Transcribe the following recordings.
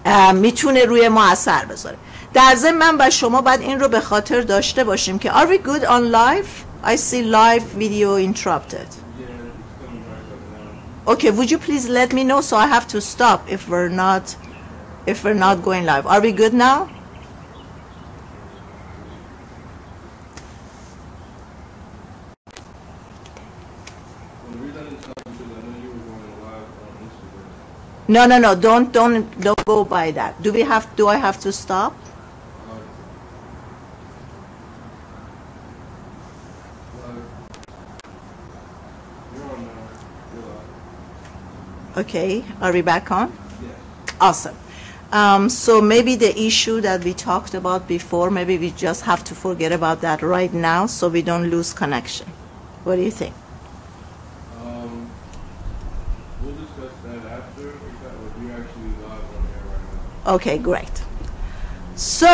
میتونه روی ما اثر بذاره. در ضمن من و شما باید این رو به خاطر داشته باشیم که are we good on live? I see live video interrupted. Okay, would you please let me know so I have to stop if we're not going live. Are we good now? No, don't go by that. Do I have to stop? Okay, are we back on? Yes. Awesome. So maybe the issue that we talked about before, maybe we just have to forget about that right now so we don't lose connection. What do you think? We'll discuss that after. We're actually live on air right now. Okay, great. So,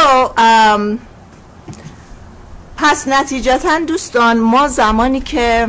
پس نتیجتاً دوستان ما زمانی که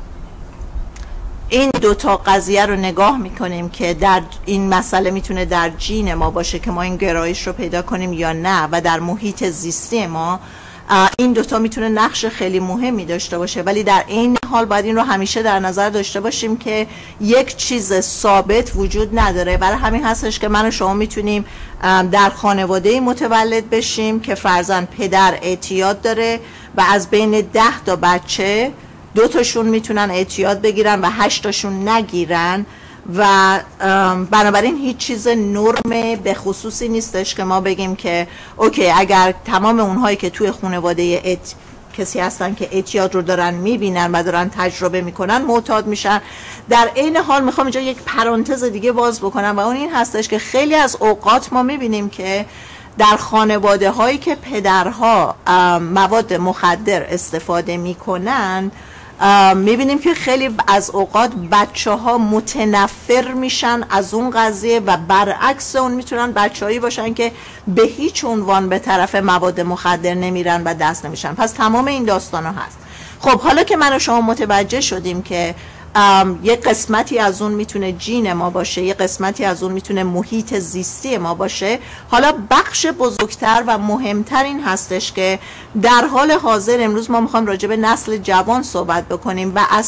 این دوتا قضیه رو نگاه میکنیم که در این مسئله میتونه در جین ما باشه که ما این گرایش رو پیدا کنیم یا نه و در محیط زیستی ما این دوتا میتونه نقش خیلی مهمی داشته باشه، ولی در این حال باید این رو همیشه در نظر داشته باشیم که یک چیز ثابت وجود نداره. برای همین هستش که من و شما میتونیم در خانواده متولد بشیم که فرضاً پدر اعتیاد داره و از بین 10 تا بچه 2 تاشون میتونن اعتیاد بگیرن و 8 تاشون نگیرن و بنابراین هیچ چیز نرم به خصوصی نیستش که ما بگیم که اوکی اگر تمام اونهایی که توی خانواده کسی هستن که اعتیاد رو دارن میبینن و دارن تجربه میکنن معتاد میشن. در عین حال میخوام اینجا یک پرانتز دیگه باز بکنم و اون این هستش که خیلی از اوقات ما میبینیم که در خانواده هایی که پدرها مواد مخدر استفاده میکنن میبینیم که خیلی از اوقات بچه ها متنفر میشن از اون قضیه و برعکس اون میتونن بچه هایی باشن که به هیچ عنوان به طرف مواد مخدر نمیرن و دست نمیشن. پس تمام این داستان ها هست. خب حالا که من و شما متوجه شدیم که یه قسمتی از اون میتونه جین ما باشه، یه قسمتی از اون میتونه محیط زیستی ما باشه، حالا بخش بزرگتر و مهمتر این هستش که در حال حاضر امروز ما میخوایم راجع به نسل جوان صحبت بکنیم و از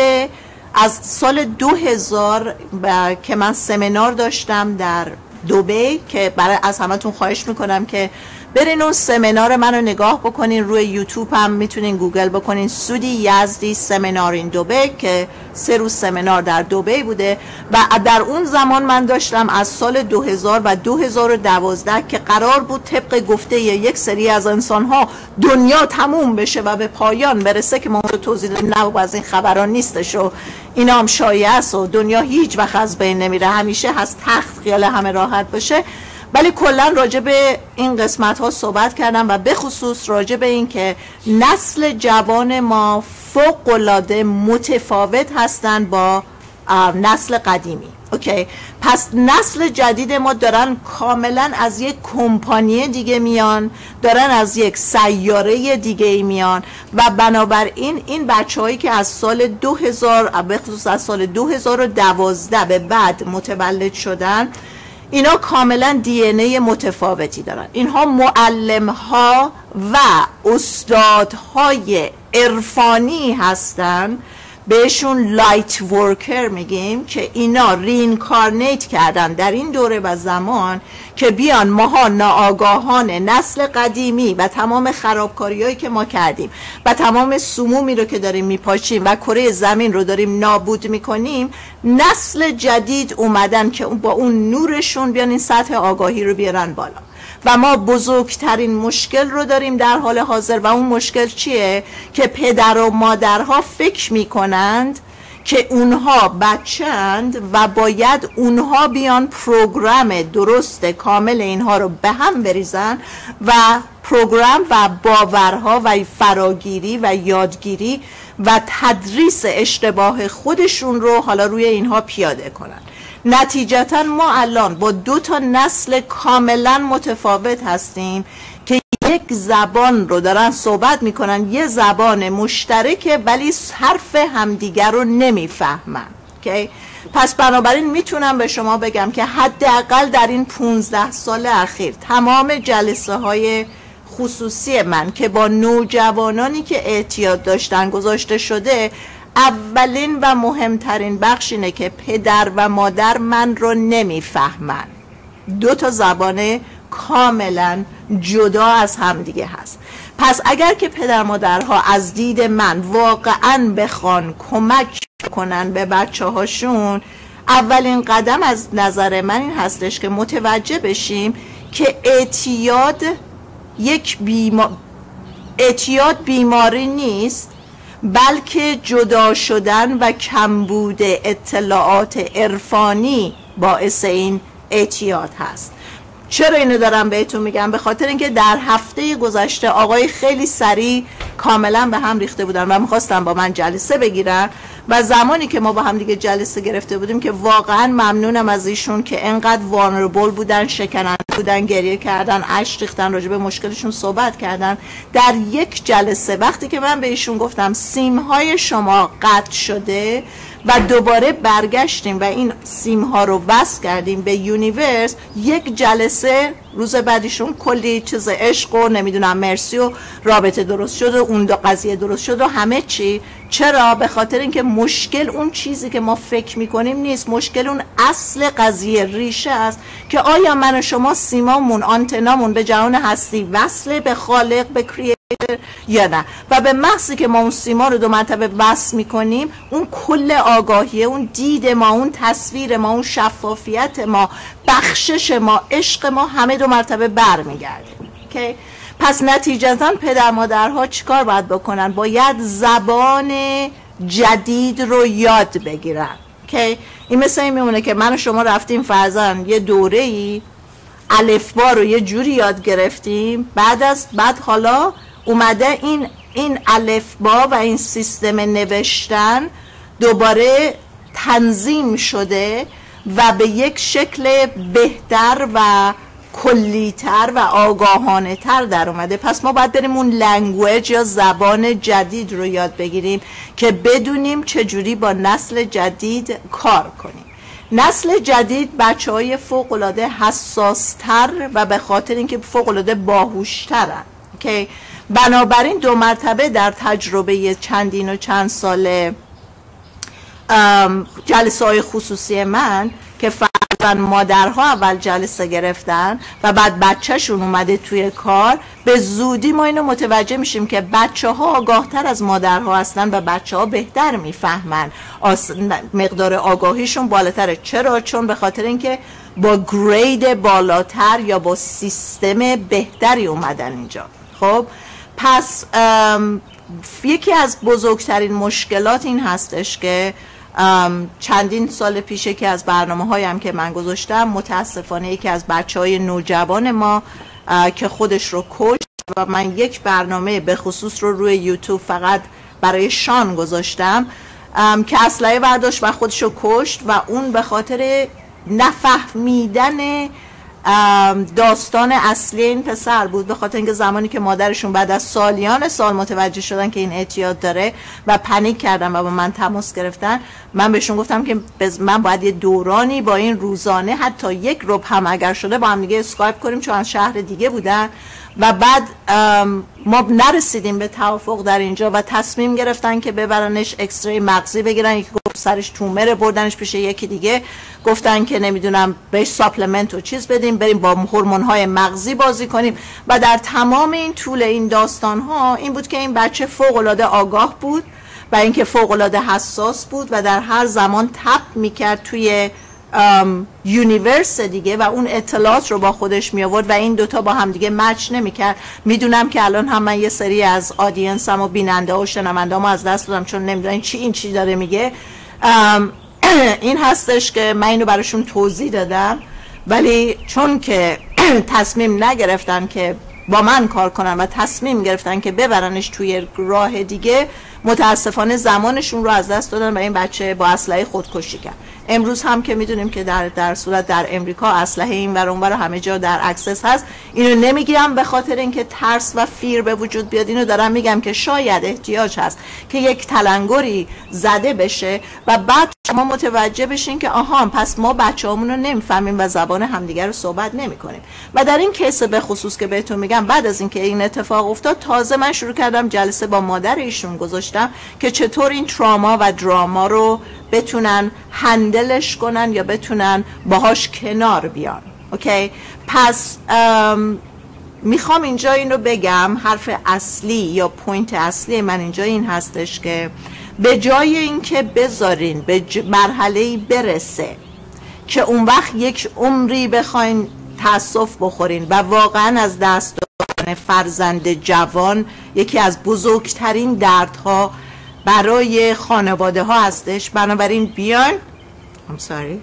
سال 2000 که من سمینار داشتم در دبی که برای از همتون خواهش میکنم که برین اون سمینار منو نگاه بکنین، روی یوتیوب هم میتونین گوگل بکنین سودی یزدی سمینار این دبی که 3 روز سمینار در دبی بوده و در اون زمان من داشتم از سال 2000 و 2012 که قرار بود طبق گفته یک سری از انسانها دنیا تموم بشه و به پایان برسه که ما رو توضیح دادیم نه از این خبران نیستش و اینا هم شایعه است و دنیا هیچ وقت از بین نمیره، همیشه هست، تخت خیال همه راحت باشه. ولی کلا راجع به این قسمت ها صحبت کردم و به خصوص راجع به این که نسل جوان ما فوق العاده متفاوت هستن با نسل قدیمی. اوکی، پس نسل جدید ما دارن کاملا از یک کمپانی دیگه میان، دارن از یک سیاره دیگه میان و بنابراین این بچه‌هایی که از سال 2000 به خصوص از سال 2012 به بعد متولد شدن اینا کاملا دی ان ای متفاوتی دارن. اینها معلم‌ها و استادهای عرفانی هستن، بهشون لایت ورکر میگیم که اینا رینکارنیت کردن در این دوره و زمان که بیان ماها ناآگاهان نسل قدیمی و تمام خرابکاریایی که ما کردیم و تمام سمومی رو که داریم میپاشیم و کره زمین رو داریم نابود میکنیم، نسل جدید اومدن که با اون نورشون بیان این سطح آگاهی رو بیارن بالا. و ما بزرگترین مشکل رو داریم در حال حاضر و اون مشکل چیه؟ که پدر و مادرها فکر میکنند که اونها بچند و باید اونها بیان پروگرام درست کامل اینها رو به هم بریزن و پروگرام و باورها و فراگیری و یادگیری و تدریس اشتباه خودشون رو حالا روی اینها پیاده کنن. نتیجتا ما الان با 2 تا نسل کاملا متفاوت هستیم که یک زبان رو دارن صحبت میکنن، یه زبان مشترکه ولی حرف همدیگر رو نمیفهمن. okay؟ پس بنابراین میتونم به شما بگم که حداقل در این 15 سال اخیر تمام جلسه های خصوصی من که با نوجوانانی که اعتیاد داشتن گذاشته شده، اولین و مهمترین بخش اینه که پدر و مادر من رو نمیفهمن. 2 تا زبان کاملا جدا از هم دیگه هست. پس اگر که پدر مادرها از دید من واقعا بخوان کمک کنن به بچه هاشون، اولین قدم از نظر من این هستش که متوجه بشیم که اعتیاد بیماری نیست، بلکه جدا شدن و کمبود اطلاعات عرفانی باعث این اعتیاد هست. چرا اینو دارم بهتون میگم؟ به خاطر اینکه در هفته گذشته آقای خیلی سریع کاملا به هم ریخته بودن و میخواستن با من جلسه بگیرن و زمانی که ما با هم دیگه جلسه گرفته بودیم که واقعا ممنونم از ایشون که انقدر vulnerable بودن، شکننده بودن، گریه کردن، اشک ریختن، راجع به مشکلشون صحبت کردن. در یک جلسه وقتی که من به ایشون گفتم سیم‌های شما قطع شده و دوباره برگشتیم و این سیم‌ها رو وصل کردیم به یونیورس، یک جلسه روز بعدیشون کلی چیز عشق و نمیدونم مرسی و رابطه درست شد و اون دو قضیه درست شد و همه چی. چرا؟ به خاطر اینکه مشکل اون چیزی که ما فکر میکنیم نیست، مشکل اون اصل قضیه، ریشه است که آیا من و شما سیمامون، آنتنامون به جهان هستی وصله به خالق، به کریئتر یا نه؟ و به محضی که ما اون سیما رو 2 مرتبه وصل میکنیم، اون کل آگاهی، اون دید ما، اون تصویر ما، اون شفافیت ما، بخشش ما، عشق ما همه 2 مرتبه برمیگرده. اوکی؟ پس نتیجتاً پدر مادرها چیکار باید بکنن؟ باید زبان جدید رو یاد بگیرن. اوکی؟ این مثل این میمونه که من و شما رفتیم فرضاً یه دوره‌ای الفبا رو یه جوری یاد گرفتیم، بعد حالا اومده این الفبا و این سیستم نوشتن دوباره تنظیم شده و به یک شکل بهتر و کلیتر و آگاهانه تر در اومده. پس ما باید بریم اون لنگویج یا زبان جدید رو یاد بگیریم که بدونیم چجوری با نسل جدید کار کنیم. نسل جدید بچه‌های فوق‌العاده حساس‌تر و به خاطر اینکه فوق‌العاده باهوش‌ترن که بنابراین 2 مرتبه در تجربه چندین و چند ساله جلسه‌های خصوصی من که فرضاً مادرها اول جلسه گرفتن و بعد بچه‌شون اومده توی کار، به زودی ما اینو متوجه میشیم که بچه‌ها آگاه‌تر از مادرها هستن و بچه‌ها بهتر میفهمن، مقدار آگاهیشون بالاتره. چرا؟ چون به خاطر اینکه با گرید بالاتر یا با سیستم بهتری اومدن اینجا. خب پس یکی از بزرگترین مشکلات این هستش که چندین سال پیشه که از برنامه‌هایم که من گذاشتم، متاسفانه یکی از بچه‌های نوجوان ما که خودش رو کشت و من یک برنامه به خصوص رو روی یوتیوب فقط برای شان گذاشتم که اسلحه برداشت و خودش رو کشت و اون به خاطر نفهمیدن داستان اصلی این پسر بود. به خاطر اینکه زمانی که مادرشون بعد از سالیان سال متوجه شدن که این اعتیاد داره و پنیک کردن و با من تماس گرفتن، من بهشون گفتم که من باید یه دورانی با این روزانه حتی 1 ربع هم اگر شده با هم دیگه اسکایپ کنیم، چون از شهر دیگه بودن و بعد ما نرسیدیم به توافق در اینجا و تصمیم گرفتن که ببرنش اکسری مغزی بگیرن. یکی گفت سرش تومره، بردنش پیش یکی دیگه، گفتن که نمیدونم بهش ساپلمنت و چیز بدیم، بریم با هورمون‌های مغزی بازی کنیم. و در تمام این طول این داستان‌ها این بود که این بچه فوق‌العاده آگاه بود و اینکه فوق‌العاده حساس بود و در هر زمان تپ می‌کرد توی یونیورس دیگه و اون اطلاعات رو با خودش می آورد و این دوتا با هم دیگه مچ نمی کرد. میدونم که الان هم من یه سری از آدینسم و بیننده و شنونده هم از دست دادم چون نمیدونن این چی داره میگه. این هستش که من اینو براشون توضیح دادم، ولی چون که تصمیم نگرفتن که با من کار کنن و تصمیم گرفتن که ببرنش توی راه دیگه، متاسفانه زمانشون رو از دست دادن و این بچه با اسلحه خودکشی کرد. امروز هم که میدونیم که در صورت در امریکا اسلحه این ور اون ور همه جا در اکسس هست. اینو نمیگیرم به خاطر اینکه ترس و فیر به وجود بیاد، اینو دارم میگم که شاید احتیاج هست که یک تلنگری زده بشه و بعد شما متوجه بشین که آها پس ما بچه‌هامون رو نمیفهمیم و زبان همدیگر رو صحبت نمی‌کنیم. و در این کیس به خصوص که بهتون میگم، بعد از اینکه این اتفاق افتاد تازه من شروع کردم جلسه با مادر ایشون گذاشتم که چطور این تراما و دراما رو بتونن هندلش کنن یا بتونن باهاش کنار بیان. اوکی؟ پس میخوام اینجا این رو بگم، حرف اصلی یا پوینت اصلی من اینجا این هستش که به جای اینکه بذارین به مرحله‌ای برسه که اون وقت یک عمری بخواین تأسف بخورین و واقعا از دست دادن فرزند جوان یکی از بزرگترین دردها برای خانواده ها هستش، بنابراین بیاین I'm sorry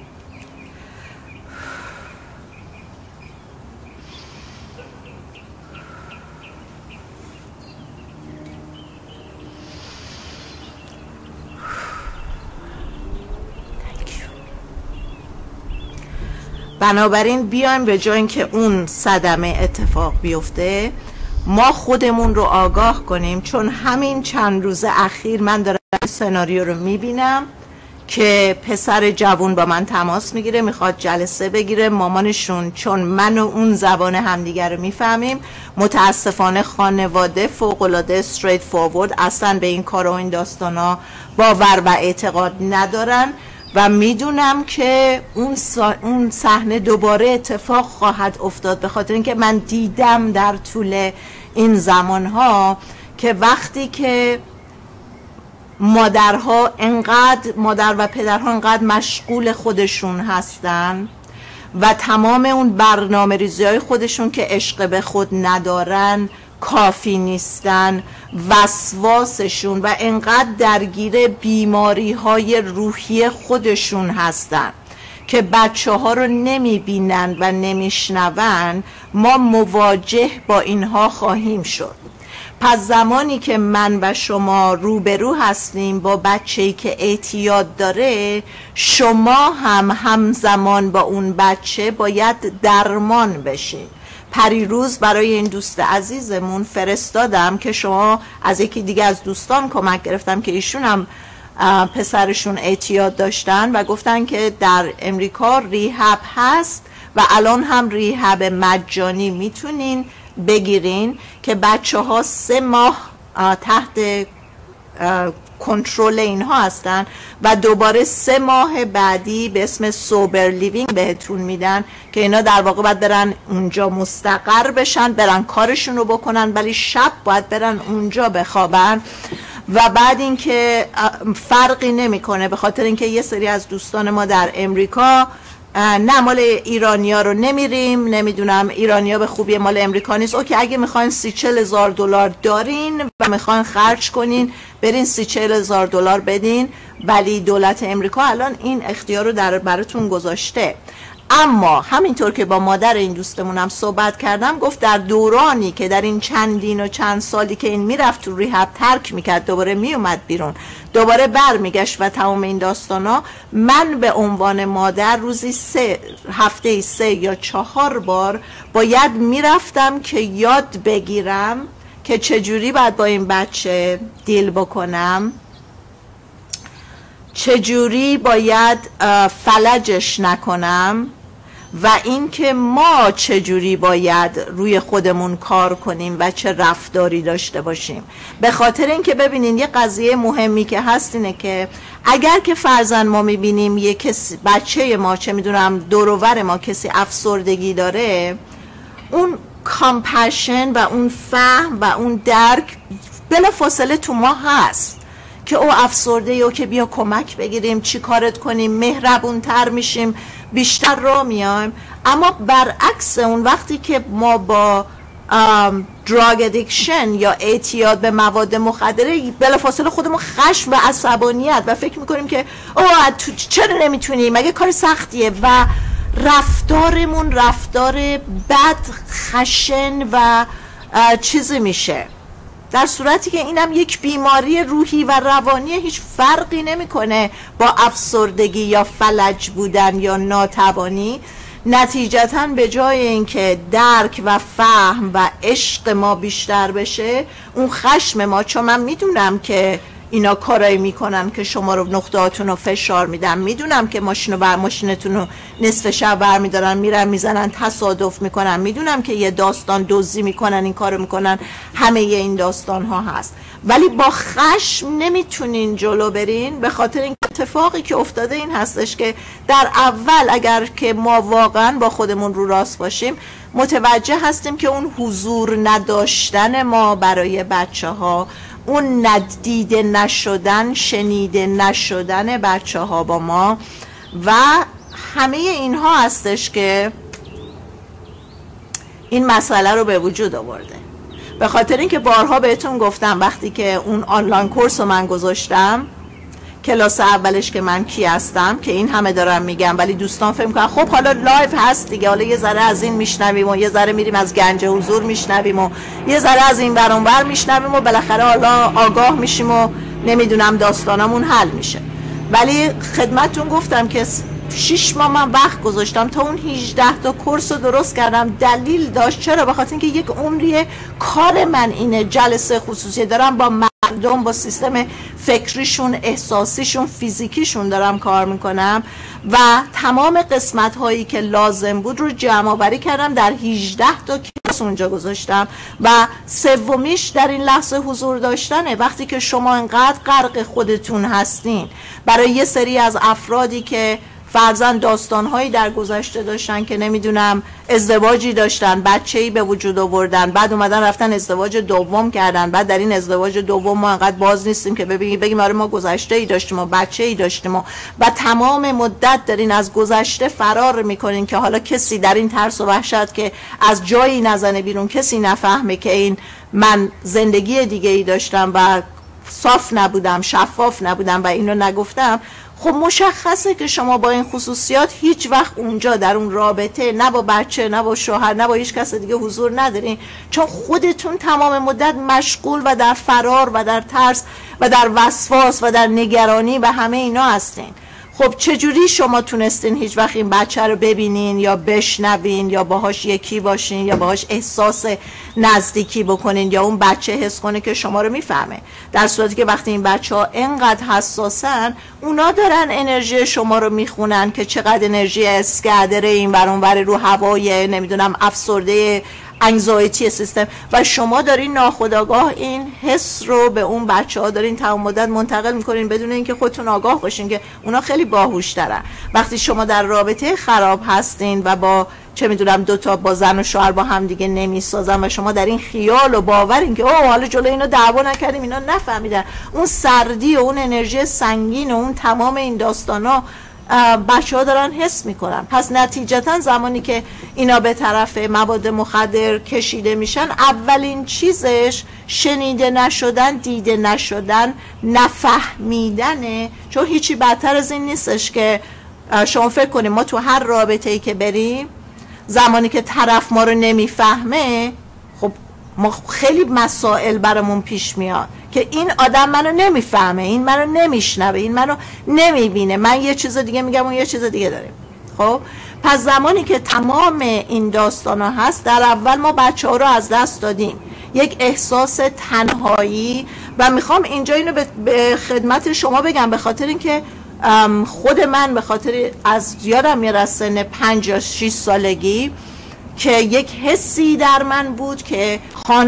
بنابراین بیایم به جای اینکه اون صدمه اتفاق بیفته ما خودمون رو آگاه کنیم، چون همین چند روز اخیر من دارم سناریو رو میبینم که پسر جوون با من تماس میگیره، میخواد جلسه بگیره. مامانشون چون من و اون زبان همدیگر رو میفهمیم، متاسفانه خانواده فوق‌العاده استریت فورورد اصلا به این کار و این داستانا باور و اعتقاد ندارن و میدونم که اون صحنه دوباره اتفاق خواهد افتاد، به خاطر اینکه من دیدم در طول این زمانها که وقتی که مادر و پدرها انقدر مشغول خودشون هستن و تمام اون برنامه ریزی های خودشون که عشق به خود ندارن، کافی نیستن، وسواسشون و انقدر درگیر بیماری های روحی خودشون هستن که بچه ها رو نمی بینن و نمی شنون، ما مواجه با اینها خواهیم شد. پس زمانی که من و شما روبرو هستیم با بچه‌ای که اعتیاد داره، شما هم همزمان با اون بچه باید درمان بشین. پریروز برای این دوست عزیزمون فرستادم که شما از یکی دیگه از دوستان کمک گرفتم که ایشون هم پسرشون اعتیاد داشتن و گفتن که در امریکا ریهب هست و الان هم ریهب مجانی میتونین بگیرین که بچه ها 3 ماه تحت کنترل اینها هستن و دوباره 3 ماه بعدی به اسم سوبر لیوینگ بهتون میدن که اینا در واقع باید برن اونجا مستقر بشن، برن کارشون رو بکنن، ولی شب باید برن اونجا بخوابن و بعد اینکه فرقی نمیکنه، به خاطر اینکه یه سری از دوستان ما در امریکا نه مال ایرانیا رو نمیریم، نمیدونم ایرانیا به خوبی مال امریکا نیست. اوکی، اگه میخواین 30-40 هزار دلار دارین و میخواین خرج کنین برین 30-40 هزار دلار بدین، ولی دولت امریکا الان این اختیار رو براتون گذاشته. اما همینطور که با مادر این دوستمونم صحبت کردم، گفت در دورانی که در این چندین و چند سالی که این میرفت تو ریهب ترک میکرد، دوباره میومد بیرون، دوباره برمیگشت و تمام این داستانا، من به عنوان مادر روزی هفته 3 یا 4 بار باید میرفتم که یاد بگیرم که چجوری باید با این بچه دیل بکنم، چجوری باید فلجش نکنم و اینکه ما چجوری باید روی خودمون کار کنیم و چه رفتاری داشته باشیم. به خاطر اینکه ببینین یه قضیه مهمی که هست اینه که اگر که فرضاً ما میبینیم یه کسی، بچه ما چه میدونم دور و بر ما کسی افسردگی داره، اون کامپشن و اون فهم و اون درک بلافاصله تو ما هست که او افسرده یا که بیا کمک بگیریم، چی کارت کنیم، مهربون تر میشیم، بیشتر راه میایم. اما برعکس اون وقتی که ما با دراگ ادیکشن یا اعتیاد به مواد مخدره بلافاصله خودمون خشم و عصبانیت و فکر میکنیم که تو چرا نمیتونیم، مگه کار سختیه و رفتارمون رفتار بد، خشن و چیزی میشه. در صورتی که اینم یک بیماری روحی و روانی، هیچ فرقی نمیکنه با افسردگی یا فلج بودن یا ناتوانی. نتیجتاً به جای اینکه درک و فهم و عشق ما بیشتر بشه، اون خشم ما، چون من میدونم که اینا کارایی میکنن که شما رو نقطهاتون رو فشار میدن، میدونم که ماشینتون رو نصف شب برمیدارن میرن میزنن تصادف میکنن، میدونم که یه داستان دزدی میکنن این کارو میکنن، همه این داستان ها هست، ولی با خشم نمیتونین جلو برین. به خاطر این اتفاقی که افتاده این هستش که در اول اگر که ما واقعا با خودمون رو راست باشیم، متوجه هستیم که اون حضور نداشتن ما برای بچه ها، اون ندیده نشدن، شنیده نشدن بچه ها با ما و همه اینها هستش که این مسئله رو به وجود آورده. به خاطر اینکه بارها بهتون گفتم وقتی که اون آنلاین کورس رو من گذاشتم، کلاس اولش که من کی هستم، که این همه دارم میگم ولی دوستان فهم کنن خب حالا لایف هست دیگه، حالا یه ذره از این میشنویم و یه ذره میریم از گنج حضور میشنویم و یه ذره از این ور اون ور میشنویم و بالاخره حالا آگاه میشیم و نمیدونم داستانمون حل میشه. ولی خدمتتون گفتم که 6 ماه من وقت گذاشتم تا اون 18 تا کورس رو درست کردم. دلیل داشت. چرا؟ بخاطر اینکه یک عمری کار من اینه، جلسه خصوصی دارم با مردم، با سیستم فکریشون، احساسیشون، فیزیکیشون دارم کار میکنم و تمام قسمت هایی که لازم بود رو جمع آوری کردم در 18 تا کلاس اونجا گذاشتم و سومیش در این لحظه حضور داشتنه. وقتی که شما انقدر غرق خودتون هستین، برای یه سری از افرادی که فرضاً داستانهایی در گذشته داشتن که نمیدونم ازدواجی داشتن، بچه‌ای به وجود آوردن، بعد اومدن رفتن ازدواج دوم کردن، بعد در این ازدواج دوم ما انقدر باز نیستیم که بگیم آره ما گذشته‌ای داشتیم و بچه‌ای داشتیم و تمام مدت دارین از گذشته فرار میکنین که حالا کسی در این ترس و وحشت که از جایی نزنه بیرون، کسی نفهمه که این من زندگی دیگه‌ای داشتم و صاف نبودم، شفاف نبودم و اینو نگفتم. خب مشخصه که شما با این خصوصیات هیچ وقت اونجا در اون رابطه، نه با بچه، نه با شوهر، نه با هیچ کس دیگه حضور ندارین، چون خودتون تمام مدت مشغول و در فرار و در ترس و در وسواس و در نگرانی و همه اینا هستین. خب چجوری شما تونستین هیچ وقت این بچه رو ببینین یا بشنوین یا باهاش یکی باشین یا باهاش احساس نزدیکی بکنین یا اون بچه حس کنه که شما رو میفهمه؟ در صورتی که وقتی این بچه ها انقدر حساسن، اونا دارن انرژی شما رو میخونن که چقدر انرژی اسکادره این ور اون ور رو هوای نمیدونم افسرده انگزایتی سیستم و شما دارین ناخودآگاه این حس رو به اون بچه ها دارین تمام مدت منتقل میکنین بدون اینکه خودتون آگاه باشین که اونا خیلی باهوش ترن. وقتی شما در رابطه خراب هستین و با چه میدونم دوتا با زن و شوهر با هم دیگه نمیسازن و شما در این خیال و باورین که اوه حالا جلوی اینو دعوا نکردیم اینا نفهمیدن، اون سردی و اون انرژی سنگین و اون تمام این داستانا بچه ها دارن حس میکنن. پس نتیجتا زمانی که اینا به طرف مواد مخدر کشیده میشن، اولین چیزش شنیده نشدن، دیده نشدن، نفهمیدنه. چون هیچی بدتر از این نیستش که شما فکر کنیم ما تو هر رابطه‌ای که بریم، زمانی که طرف ما رو نمیفهمه، خب ما خیلی مسائل برامون پیش میاد که این آدم منو نمیفهمه، این منو نمیشنوه، این منو نمیبینه، من یه چیز دیگه میگم اون یه چیز دیگه داریم. خب پس زمانی که تمام این داستانا هست، در اول ما بچه ها رو از دست دادیم، یک احساس تنهایی. و میخوام اینجا اینو به خدمت شما بگم، به خاطر اینکه خود من به خاطر از یادم میاد از سن 5 یا 6 سالگی که یک حسی در من بود که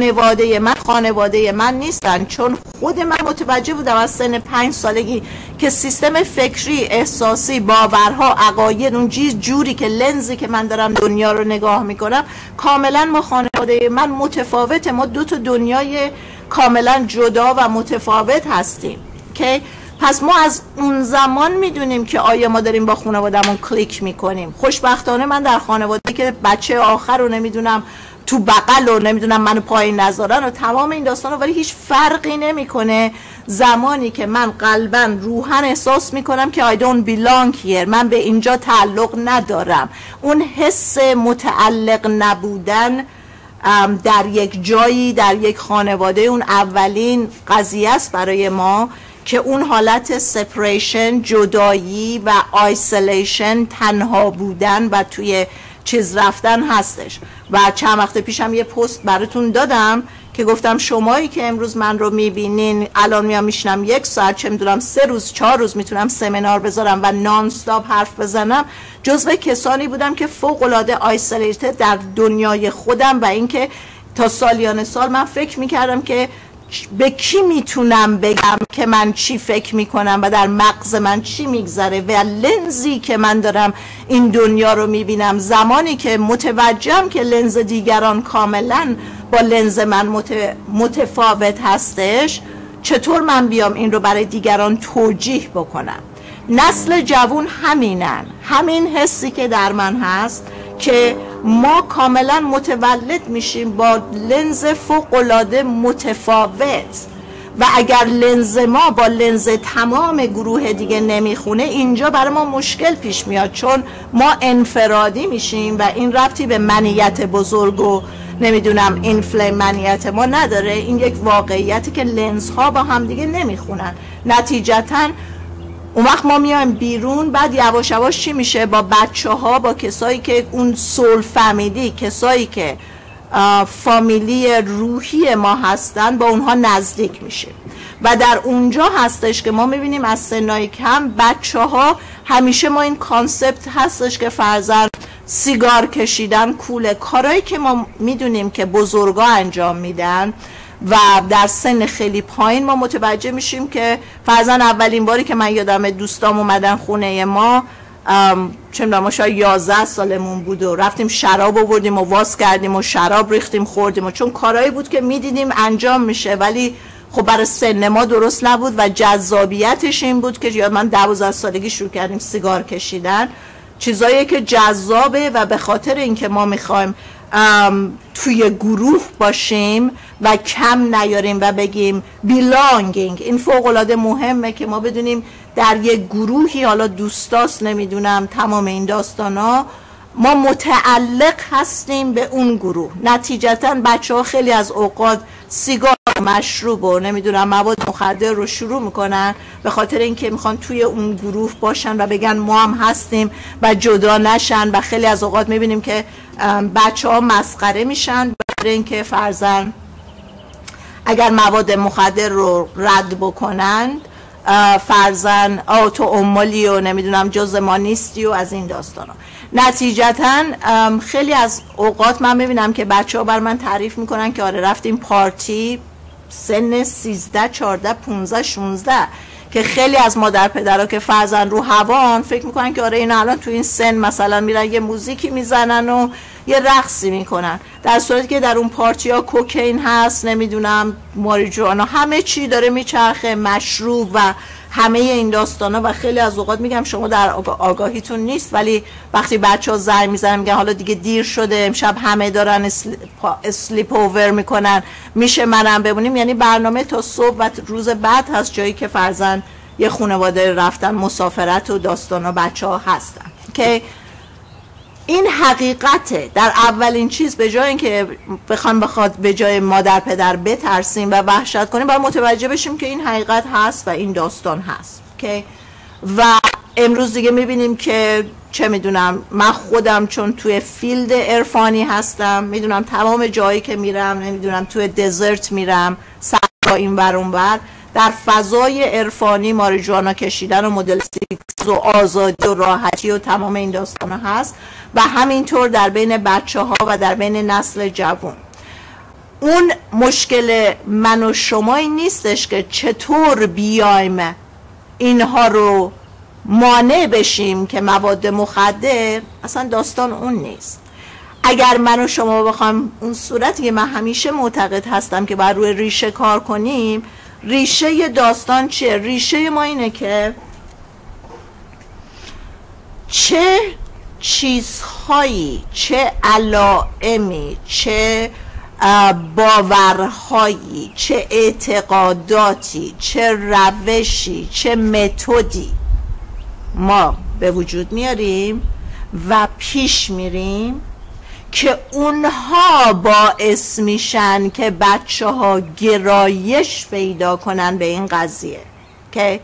خانواده من نیستن، چون خود من متوجه بودم از سن 5 سالگی که سیستم فکری، احساسی، باورها، عقاید، اون جوری که لنزی که من دارم دنیا رو نگاه میکنم کاملا با خانواده من متفاوته. ما دو تا دنیای کاملا جدا و متفاوت هستیم که پس ما از اون زمان میدونیم که آیا ما داریم با خانواده‌مون کلیک میکنیم. خوشبختانه من در خانواده که بچه آخر رو نمیدونم تو بغل رو نمیدونم منو پایین نذارن و تمام این داستان رو، ولی هیچ فرقی نمیکنه زمانی که من قلباً روحاً احساس میکنم که I don't belong here، من به اینجا تعلق ندارم. اون حس متعلق نبودن در یک جایی، در یک خانواده، اون اولین قضیه است برای ما که اون حالت سپریشن، جدایی و آیسولیشن، تنها بودن و توی چیز رفتن هستش. و چند وقت پیشم یه پست براتون دادم که گفتم شمایی که امروز من رو میبینین، الان میام میشنم 1 ساعت، چه میدونم 3 روز 4 روز میتونم سمینار بذارم و نان استاپ حرف بزنم، جزو کسانی بودم که فوق العاده آیسولیتد در دنیای خودم و اینکه تا سالیان سال من فکر میکردم که به کی میتونم بگم که من چی فکر میکنم و در مغز من چی میگذره و لنزی که من دارم این دنیا رو میبینم. زمانی که متوجهم که لنز دیگران کاملا با لنز من متفاوت هستش، چطور من بیام این رو برای دیگران توجیه بکنم؟ نسل جوان همینن، همین حسی که در من هست که ما کاملا متولد میشیم با لنز فوق‌العاده متفاوت و اگر لنز ما با لنز تمام گروه دیگه نمیخونه، اینجا برای ما مشکل پیش میاد، چون ما انفرادی میشیم و این ربطی به منیت بزرگ و نمیدونم اینفلیم منیت ما نداره. این یک واقعیتی که لنز ها با هم دیگه نمیخونن. نتیجتاً اون وقت ما میایم بیرون، بعد یواش یواش چی میشه؟ با بچه ها، با کسایی که اون سول فامیلی، کسایی که فامیلی روحی ما هستن، با اونها نزدیک میشه و در اونجا هستش که ما میبینیم از سنای کم بچه ها، همیشه ما این کانسپت هستش که فرزند سیگار کشیدن کوله، کارهایی که ما میدونیم که بزرگا انجام میدن و در سن خیلی پایین ما متوجه میشیم که فرزن اولین باری که من یادم دوستام اومدن خونه ما، چه میدونم ما شاید 11 سالمون بود و رفتیم شراب آوردیم و واس کردیم و شراب ریختیم خوردیم و چون کارهایی بود که میدیدیم انجام میشه ولی خب برای سن ما درست نبود و جذابیتش این بود که من 12 سالگی شروع کردیم سیگار کشیدن، چیزایی که جذابه و به خاطر اینکه ما میخوایم توی گروه باشیم و کم نیاریم و بگیم belonging. این فوق العاده مهمه که ما بدونیم در یک گروهی، حالا دوستاست نمیدونم تمام این داستانا، ما متعلق هستیم به اون گروه. نتیجتا بچه ها خیلی از اوقات سیگار، مشروب و نمیدونم مواد مخدر رو شروع میکنن به خاطر اینکه میخوان توی اون گروه باشن و بگن ما هم هستیم و جدا نشن و خیلی از اوقات میبینیم که بچه ها مسخره میشن برای اینکه فرزن اگر مواد مخدر رو رد بکنند، فرزن تو امالی و نمیدونم جز ما نیستی و از این داستانا. نتیجتا خیلی از اوقات من میبینم که بچه ها بر من تعریف میکنن که آره رفتیم پارتی سن 13 14 15 16 که خیلی از مادر پدرها که فرزن رو هوان فکر میکنن که آره این الان تو این سن مثلا میرن یه موزیکی میزنن و یه رقصی میکنن، در صورتی که در اون پارتی ها کوکین هست، نمیدونم ماریجوانا، همه چی داره میچرخه، مشروب و همه این داستانا. و خیلی از اوقات میگم شما در آگاهیتون نیست ولی وقتی بچه ها زنگ میزنن میگن حالا دیگه دیر شده، امشب همه دارن اسلیپ اوور میکنن، میشه منم بمونیم؟ یعنی برنامه تا صبح و روز بعد هست، جایی که فرزن یه خانواده رفتن مسافرت و داستانا بچه ها هستن که این حقیقته. در اولین چیز به جای اینکه بخواد به جای مادر پدر بترسیم و وحشت کنیم، باید متوجه بشیم که این حقیقت هست و این داستان هست که و امروز دیگه میبینیم که چه میدونم من خودم چون توی فیلد عرفانی هستم، میدونم تمام جایی که میرم، نمیدونم توی دزرت میرم، صحرا این ور اون ور، در فضای عرفانی ماریجوانا کشیدن و مدل سیکس و آزادی و راحتی و تمام این داستانا هست و همینطور در بین بچه ها و در بین نسل جوان. اون مشکل من و شما این نیستش که چطور بیایم اینها رو مانع بشیم که مواد مخدر، اصلا داستان اون نیست. اگر من و شما بخوام اون صورتی که من همیشه معتقد هستم که باید روی ریشه کار کنیم، ریشه داستان چیه؟ ریشه ما اینه که چه چیزهایی، چه علائمی، چه باورهایی، چه اعتقاداتی، چه روشی، چه متدی ما به وجود میاریم و پیش میریم که اونها باعث میشن که بچه ها گرایش پیدا کنن به این قضیه. که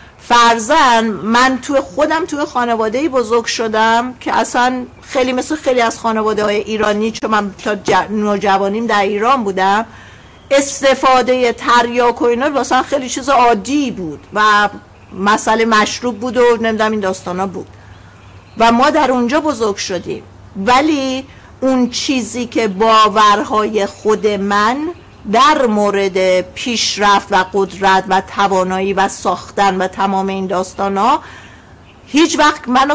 فرضاً من توی خانواده‌ای بزرگ شدم که اصلا خیلی مثل خیلی از خانواده های ایرانی، چون من تا نوجوانیم در ایران بودم، استفاده تریاک و اینا واسه خیلی چیز عادی بود و مسئله مشروب بود و نمیدونم این داستانا بود و ما در اونجا بزرگ شدیم. ولی اون چیزی که باورهای خود من در مورد پیشرفت و قدرت و توانایی و ساختن و تمام این داستانا، هیچ وقت منو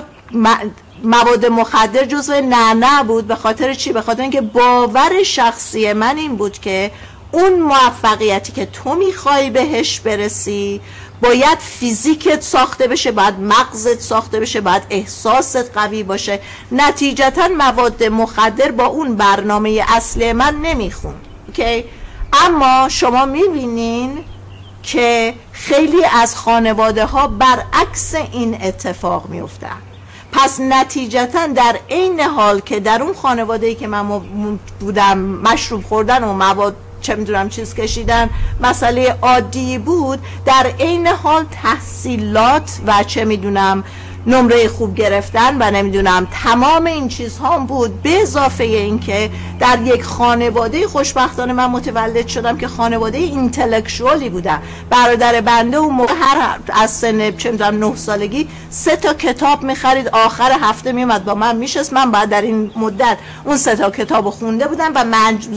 مواد مخدر جزو نه بود. به خاطر چی؟ به خاطر اینکه باور شخصی من این بود که اون موفقیتی که تو میخوای بهش برسی باید فیزیکت ساخته بشه، باید مغزت ساخته بشه، باید احساست قوی باشه. نتیجتا مواد مخدر با اون برنامه اصلی من نمیخوند. اوکی؟ اما شما میبینین که خیلی از خانواده ها برعکس این اتفاق میفتن. پس نتیجتا در عین حال که در اون خانواده‌ای که من بودم مشروب خوردن و مواد چه میدونم چیز کشیدن مسئله عادی بود، در عین حال تحصیلات و چه میدونم نمره خوب گرفتن و نمیدونم تمام این چیزها هم بود. به اضافه این که در یک خانواده خوشبختانه من متولد شدم که خانواده اینتלקچوالی بودم. برادر بنده اون موقع هر از سن چه میدونم 9 سالگی 3 تا کتاب میخرید، آخر هفته میومد با من میشست. من بعد در این مدت اون 3 تا کتابو خونده بودم و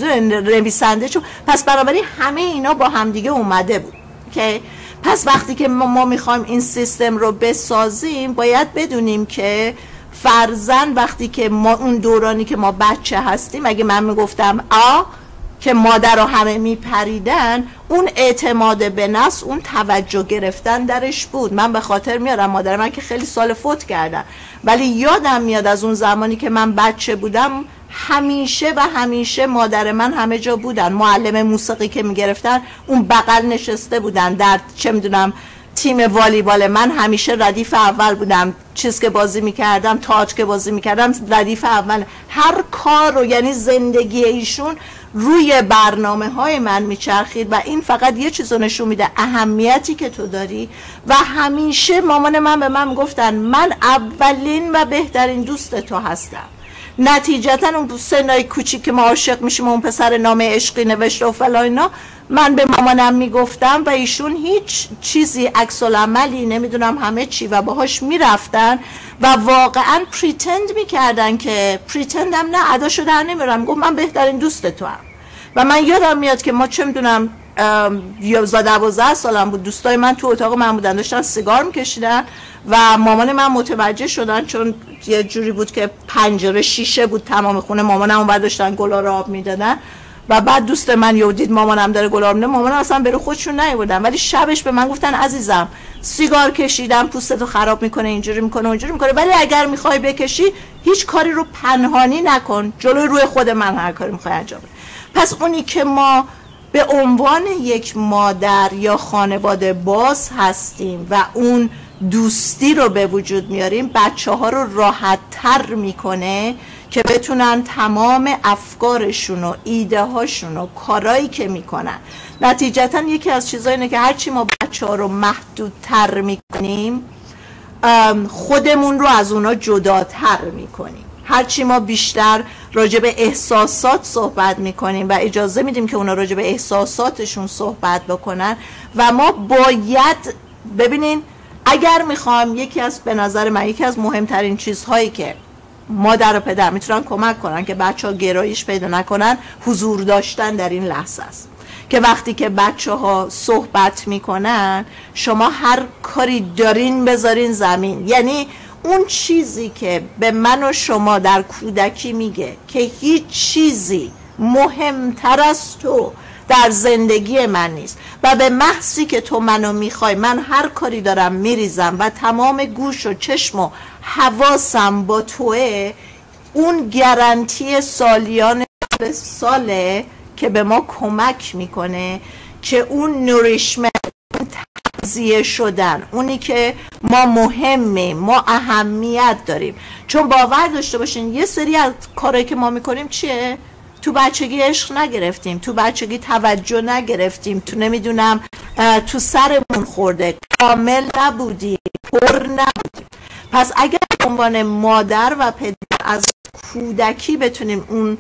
نویسنده شدم. پس بنابراین همه اینا با همدیگه اومده بود که پس وقتی که ما میخوایم این سیستم رو بسازیم باید بدونیم که فرضاً وقتی که ما اون دورانی که ما بچه هستیم، اگه من میگفتم که مادر رو همه میپریدن، اون اعتماد به نفس، اون توجه گرفتن درش بود. من به خاطر میارم مادر من که خیلی سال فوت کردن، ولی یادم میاد از اون زمانی که من بچه بودم همیشه مادر من همه جا بودن. معلم موسیقی که میگرفتن اون بغل نشسته بودن. در چه میدونم تیم والیبال من همیشه ردیف اول بودم. چیز که بازی میکردم، تاج که بازی میکردم، ردیف اول. هر کار رو، یعنی زندگی ایشون روی برنامه های من میچرخید و این فقط یه چیز رو نشون میده، اهمیتی که تو داری. و همیشه مامان من به من گفتن من اولین و بهترین دوست تو هستم. نتیجتا اون سنای کوچیک که ما عاشق میشیم اون پسر نامه عشقی نوشته و فلان اینا، من به مامانم میگفتم و ایشون هیچ چیزی عکس العملی نمیدونم همه چی و باهاش میرفتن و واقعا پریتند میکردن که پریتندم نه اداشو در نمیارم. گفت من بهترین دوست تو هم. و من یادم میاد که ما چه میدونم 12 سالم بود، دوستای من تو اتاق من بودن داشتن سیگار میکشیدن و مامان من متوجه شدن، چون یه جوری بود که پنجره شیشه بود تمام خونه. مامانم اون بعد داشتن گلا رو آب میدادن و بعد دوست من یودید مامانم داره گلا میده، مامانم اصلا برای خودشون نیوردن، ولی شبش به من گفتن عزیزم سیگار کشیدم پوستتو خراب میکنه، اینجوری میکنه اونجوری میکنه، ولی اگر میخوای بکشی هیچ کاری رو پنهانی نکن، جلوی روی خود من هر کاری میخوای انجام بده. پس اونی که ما به عنوان یک مادر یا خانواده باز هستیم و اون دوستی رو به وجود میاریم، بچه ها رو راحت تر میکنه که بتونن تمام افکارشون و ایده هاشون و کارایی که میکنن. نتیجتا یکی از چیزایی اینه که هرچی ما بچه ها رو محدودتر میکنیم خودمون رو از اونا جداتر میکنیم. هرچی ما بیشتر راجع به احساسات صحبت میکنیم و اجازه میدیم که اونا راجع به احساساتشون صحبت بکنن و ما باید ببینین، اگر میخوام به نظر من یکی از مهمترین چیزهایی که مادر و پدر میتونن کمک کنن که بچه ها گرایش پیدا نکنن، حضور داشتن در این لحظه است. که وقتی که بچه ها صحبت میکنن شما هر کاری دارین بذارین زمین. یعنی اون چیزی که به من و شما در کودکی میگه که هیچ چیزی مهمتر از تو در زندگی من نیست و به محضی که تو منو میخوای من هر کاری دارم میریزم و تمام گوش و چشم و حواسم با توه، اون گارانتی سالیان ساله که به ما کمک میکنه که اون نوریشمنت، اون تغذیه شدن، اونی که ما مهمیم، ما اهمیت داریم. چون باور داشته باشین یه سری از کارهایی که ما میکنیم چیه؟ تو بچگی عشق نگرفتیم، تو بچگی توجه نگرفتیم، تو نمیدونم تو سرمون خورده، کامل نبودیم، پر نبودیم. پس اگر به عنوان مادر و پدر از کودکی بتونیم اون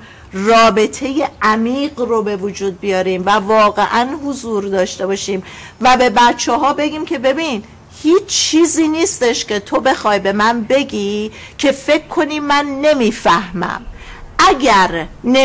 رابطه عمیق رو به وجود بیاریم و واقعا حضور داشته باشیم و به بچه ها بگیم که ببین هیچ چیزی نیستش که تو بخوای به من بگی که فکر کنی من نمیفهمم. اگر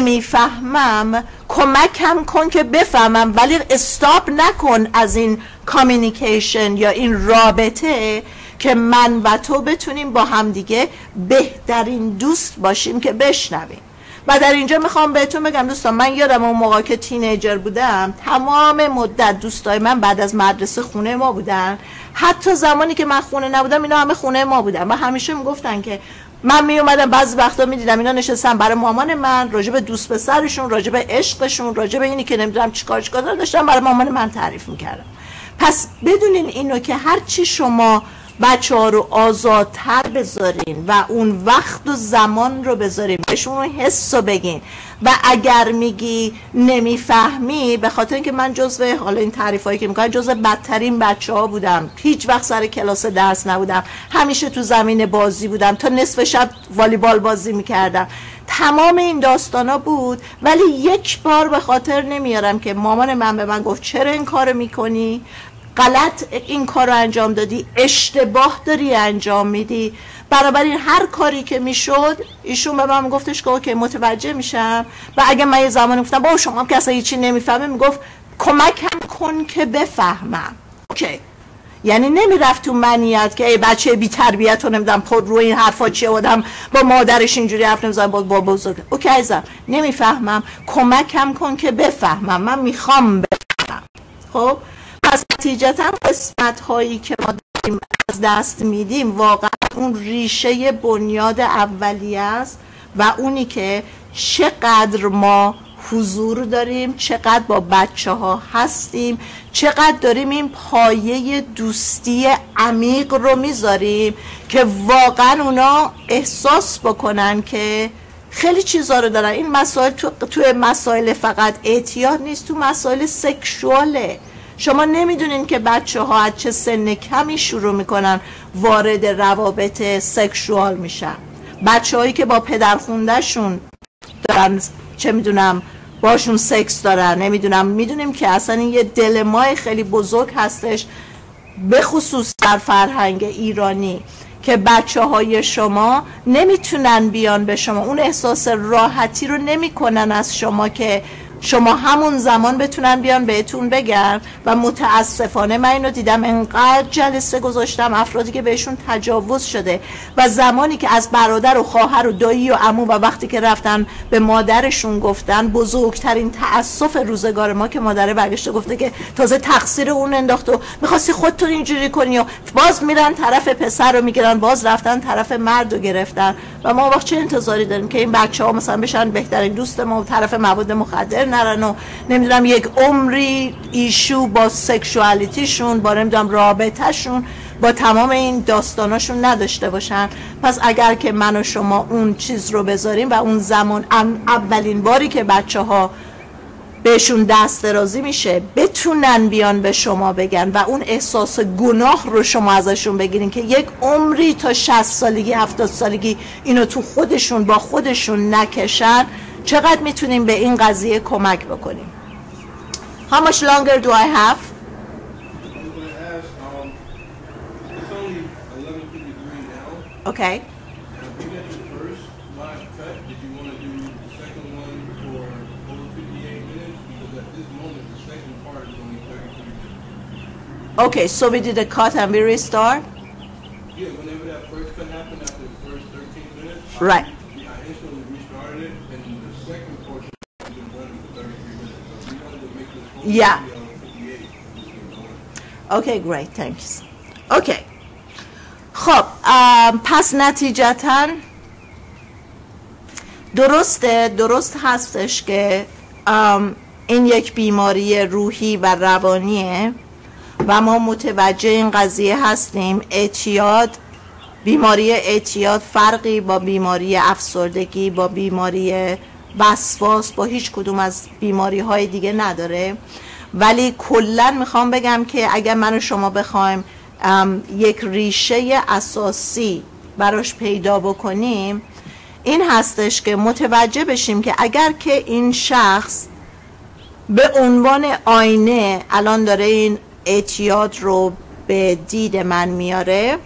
نمیفهمم کمکم کن که بفهمم، ولی استاپ نکن از این کامیونیکیشن یا این رابطه که من و تو بتونیم با همدیگه بهترین دوست باشیم که بشنویم. و در اینجا میخوام بهتون بگم دوستان، من یادم اون موقع که تینیجر بودم تمام مدت دوستای من بعد از مدرسه خونه ما بودن، حتی زمانی که من خونه نبودم اینا همه خونه ما بودن و همیشه میگفتن که من می اومدم بعضی وقتا میدیدم اینا نشستن برای مامان من راجع به دوست پسرشون، راجع به عشقشون، راجع به اینی که نمیدونم چیکار داشتن برای مامان من تعریف میکردم. پس بدونین اینو که هر چی شما بچه ها رو آزادتر بذارین و اون وقت و زمان رو بذارین بهشون حس رو بگین و اگر میگی نمیفهمی، به خاطر اینکه من جزو حالا این تعریف هایی که میکنم جزو بدترین بچه ها بودم، هیچ وقت سر کلاس درس نبودم، همیشه تو زمین بازی بودم، تا نصف شب والیبال بازی میکردم، تمام این داستان ها بود. ولی یک بار به خاطر نمیارم که مامان من به من گفت چرا این کار میکنی؟ غلط این کار رو انجام دادی، اشتباه داری انجام میدی. بنابراین هر کاری که میشد ایشون به من گفتش که اوکی متوجه میشم. و اگه من یه زمانی گفتم بابا شما هم که اصلا هیچی نمیفهمه، میگفت کمکم کن که بفهمم. اوکی، یعنی نمیرفت تو منیت که ای بچه بی تربیت رو نمیدونم پر روی این حرفا چیه، آدم با مادرش اینجوری حرف نمیزنه با بزرگ. اوکی عزیزم نمیفهمم، کمکم کن که بفهمم، من میخوام بفهمم. خب پس نتیجتا قسمت هایی که ما داریم از دست میدیم واقعا اون ریشه بنیاد اولیه است و اونی که چقدر ما حضور داریم، چقدر با بچه ها هستیم، چقدر داریم این پایه دوستی عمیق رو میذاریم که واقعا اونا احساس بکنن که خیلی چیزا رو دارن. این مسائل تو مسائل فقط اعتیاد نیست، تو مسائل سکشواله. شما نمیدونین که بچه ها از چه سن کمی شروع میکنن وارد روابط سکشوال میشن. بچه هایی که با پدر خوندهشون دارن چه میدونم باشون سکس دارن، نمیدونم، میدونیم که اصلا این یه دلمای خیلی بزرگ هستش به خصوص در فرهنگ ایرانی که بچه های شما نمیتونن بیان به شما اون احساس راحتی رو نمیکنن از شما که شما همون زمان بتونن بیان بهتون بگن. و متاسفانه من اینو دیدم، انقدر جلسه گذاشتم افرادی که بهشون تجاوز شده و زمانی که از برادر و خواهر و دایی و عمو و وقتی که رفتن به مادرشون گفتن، بزرگترین تأسف روزگار ما که مادره برگشته گفته که تازه تقصیر اون انداخت و میخواستی خودتون اینجوری کنی و باز میرن طرف پسر رو میگیرن، باز رفتن طرف مرد رو گرفتن. و ما وقت چه انتظاری داریم که این بچه ها مثلا بشن بهترین دوست ما و طرف مواد مخدر نرن و نمیدونم یک عمری ایشو با سکشوالیتیشون، با نمیدونم رابطهشون، با تمام این داستاناشون نداشته باشن. پس اگر که من و شما اون چیز رو بذاریم و اون زمان اولین باری که بچه ها بهشون دست درازی میشه بتونن بیان به شما بگن و اون احساس گناه رو شما ازشون بگیرین که یک عمری تا 60 سالگی 70 سالگی اینو تو خودشون با خودشون نکشن، چقدر میتونیم به این قضیه کمک بکنیم. How much longer do I have? Okay. Okay, so we did a cut and we restart? Yeah, whenever that first cut happened after the first 13 minutes, right. I instantly restarted it, and the second portion has been running for 33 minutes. So we wanted to make this whole yeah. video 58. Okay, great, thanks. Okay. خب پس نتیجتاً درست هستش که این یک بیماری روحی و روانیه و ما متوجه این قضیه هستیم. بیماری اعتیاد فرقی با بیماری افسردگی، با بیماری وسواس، با هیچ کدوم از بیماری های دیگه نداره. ولی کلن میخوام بگم که اگر من و شما بخوایم یک ریشه اساسی براش پیدا بکنیم، این هستش که متوجه بشیم که اگر که این شخص به عنوان آینه الان داره این اعتیاد رو به دید من میاره،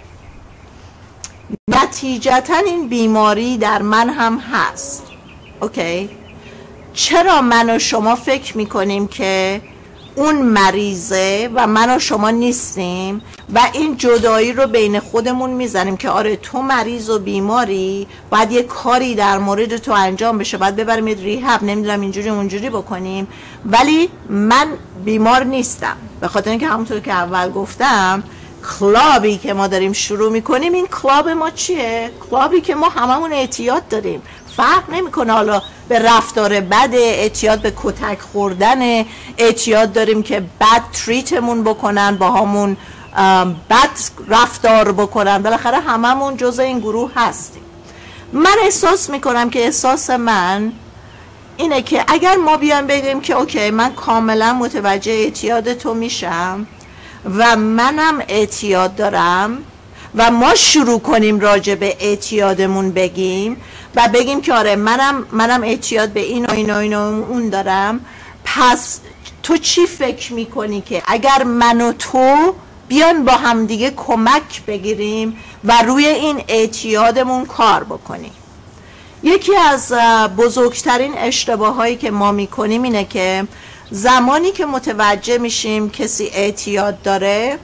نتیجتا این بیماری در من هم هست. اوکی؟ چرا من و شما فکر میکنیم که اون مریضه و من و شما نیستیم و این جدایی رو بین خودمون میزنیم که آره تو مریض و بیماری، باید یه کاری در مورد تو انجام بشه، باید ببریم یه ریهب، نمیدونم اینجوری اونجوری بکنیم، ولی من بیمار نیستم. به خاطر اینکه همونطور که اول گفتم، کلابی که ما داریم شروع میکنیم، این کلاب ما چیه؟ کلابی که ما هممون اعتیاد داریم. فرق نمیکنه حالا به رفتار بد، اعتیاد به کتک خوردن، اعتیاد داریم که بد تریتمون بکنن، با همون بد رفتار بکنن، بالاخره هممون جزء این گروه هستیم. من احساس میکنم که احساس من اینه که اگر ما بیایم بگیم که اوکی من کاملا متوجه اعتیاد تو میشم و منم اعتیاد دارم و ما شروع کنیم راجع به اعتیادمون بگیم و بگیم که آره منم اعتیاد به این و این و این و اون دارم، پس تو چی فکر میکنی که اگر من و تو بیان با همدیگه کمک بگیریم و روی این اعتیادمون کار بکنیم؟ یکی از بزرگترین اشتباه هایی که ما میکنیم اینه که زمانی که متوجه میشیم کسی اعتیاد داره،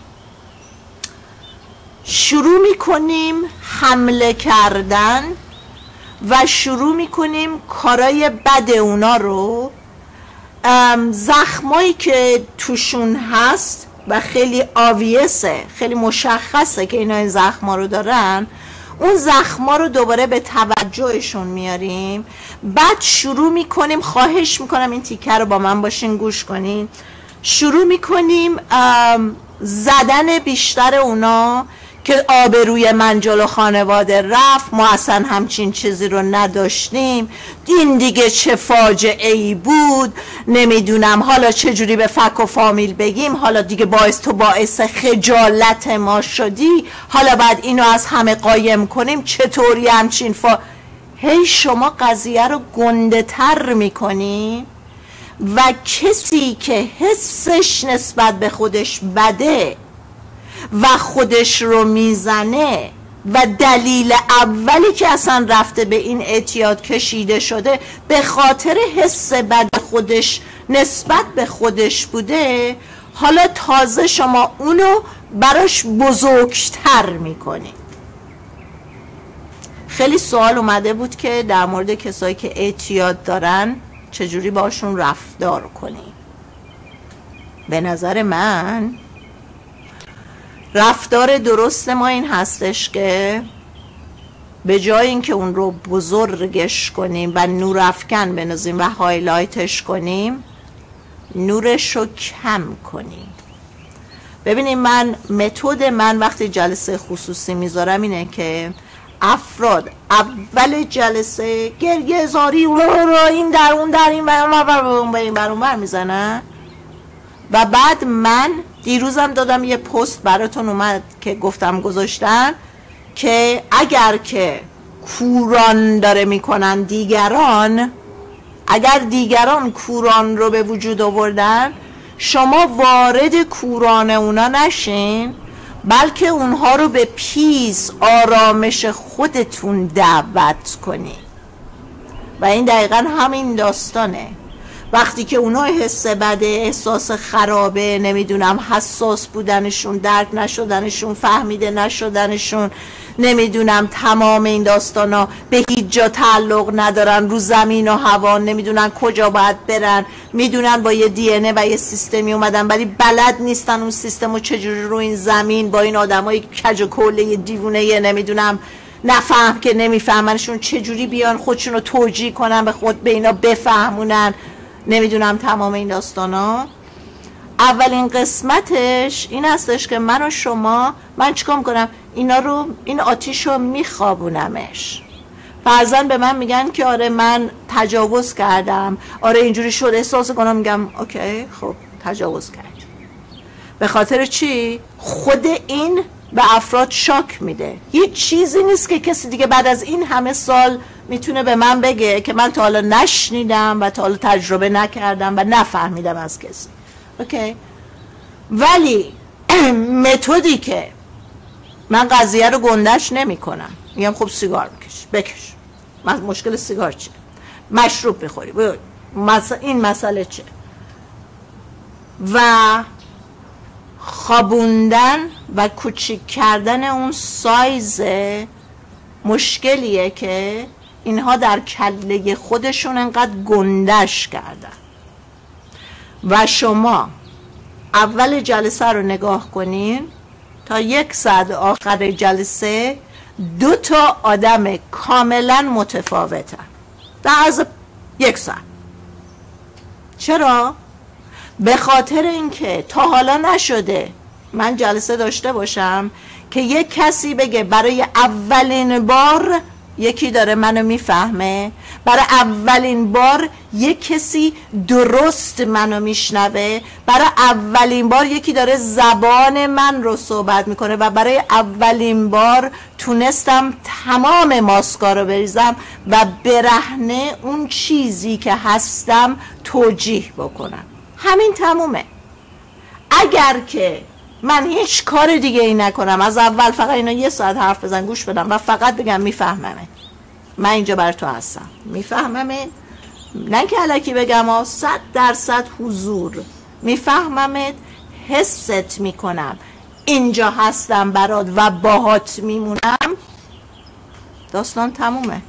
شروع میکنیم حمله کردن و شروع میکنیم کارای بد اونا رو، زخمایی که توشون هست و خیلی آویسه، خیلی مشخصه که اینا این زخما رو دارن، اون زخما رو دوباره به توجهشون میاریم. بعد شروع میکنیم، خواهش میکنم این تیکه رو با من باشین گوش کنین، شروع میکنیم زدن بیشتر اونا که آبروی من جلو خانواده رفت، ما اصلا همچین چیزی رو نداشتیم، این دیگه چه فاجعه ای بود، نمیدونم حالا چجوری به فک و فامیل بگیم، حالا دیگه تو باعث خجالت ما شدی، حالا بعد اینو از همه قایم کنیم، چطوری همچین هی شما قضیه رو گنده تر میکنی و کسی که حسش نسبت به خودش بده و خودش رو میزنه و دلیل اولی که اصلا رفته به این اعتیاد کشیده شده به خاطر حس بد خودش نسبت به خودش بوده، حالا تازه شما اونو براش بزرگتر میکنی. خیلی سوال اومده بود که در مورد کسایی که اعتیاد دارن چجوری باشون رفتار کنی. به نظر من رفتار درست ما این هستش که به جای اینکه اون رو بزرگش کنیم و نورافکن بنازیم و هایلایتش کنیم، نورش رو کم کنیم. ببینیم متد من وقتی جلسه خصوصی میذارم اینه که افراد اول جلسه گریه زاری این در اون در این بر میزنن و بعد من دیروزم دادم یه پست براتون اومد که گفتم گذاشتن که اگر که کوران داره میکنن دیگران، اگر دیگران کوران رو به وجود آوردن، شما وارد کوران اونا نشین، بلکه اونها رو به پیس آرامش خودتون دعوت کنید. و این دقیقا همین داستانه. وقتی که اونا حس بده، احساس خرابه، نمیدونم حساس بودنشون، درک نشدنشون، فهمیده نشدنشون، نمیدونم تمام این داستانا به هیچ جا تعلق ندارن، رو زمین و هوا نمیدونن کجا باید برن، میدونن با یه دی ان ای و یه سیستمی اومدن ولی بلد نیستن اون سیستم رو چجوری رو این زمین با این آدمای کج و کله دیوونه نمیدونم نفهم که نمیفهمنشون چجوری بیان خودشون رو توجیه کنن به اینا بفهمونن، نمیدونم تمام این داستانا. اولین قسمتش این هستش که من و شما، من چیکار میکنم؟ این آتیش رو میخوابونمش. فرضاً به من میگن که آره من تجاوز کردم، آره اینجوری شد، احساس کنم، میگم اوکی خب تجاوز کردی. به خاطر چی؟ خود این به افراد شاک میده. هیچ چیزی نیست که کسی دیگه بعد از این همه سال میتونه به من بگه که من تا حالا نشنیدم و تا حالا تجربه نکردم و نفهمیدم از کسی. اوکی؟ ولی متدی که من قضیه رو گندش نمی کنم، میگم خب سیگار بکش، مشکل سیگار چیه؟ مشروب بخوری، این مسئله چیه؟ و خوابوندن و کوچیک کردن اون سایز مشکلیه که اینها در کله خودشون انقدر گندش کردن. و شما اول جلسه رو نگاه کنین تا 1 ساعت آخر جلسه 2 تا آدم کاملا متفاوتن در از 1 ساعت. چرا؟ به خاطر اینکه تا حالا نشده من جلسه داشته باشم که یک کسی بگه برای اولین بار یکی داره منو میفهمه، برای اولین بار یک کسی درست منو میشنوه، برای اولین بار یکی داره زبان من رو صحبت میکنه و برای اولین بار تونستم تمام ماسکا رو بریزم و برهنه اون چیزی که هستم توجیه بکنم. همین تمومه. اگر که من هیچ کار دیگه ای نکنم، از اول فقط اینا 1 ساعت حرف بزن گوش بدم و فقط بگم میفهممه، من اینجا برای تو هستم، میفهممه، نه که الکی بگم 100% حضور، میفهممت، حست میکنم، اینجا هستم برات و باهات میمونم، داستان تمومه.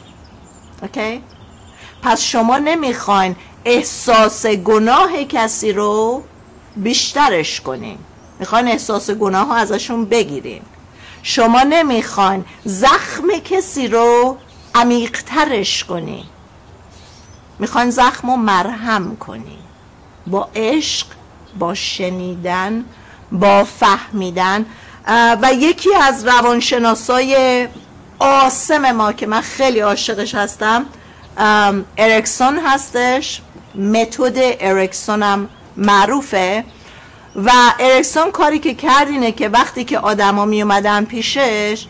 اوکی؟ پس شما نمیخواین احساس گناه کسی رو بیشترش کنین، میخواین احساس گناه ها ازشون بگیرین. شما نمیخواین زخم کسی رو عمیق‌ترش کنین، میخواین زخم رو مرهم کنین با عشق، با شنیدن، با فهمیدن. و یکی از روانشناسای آسم ما که من خیلی عاشقش هستم اریکسون هستش، متد اریکسون هم معروفه. و اریکسون کاری که کرد اینه که وقتی که آدما می اومدن پیشش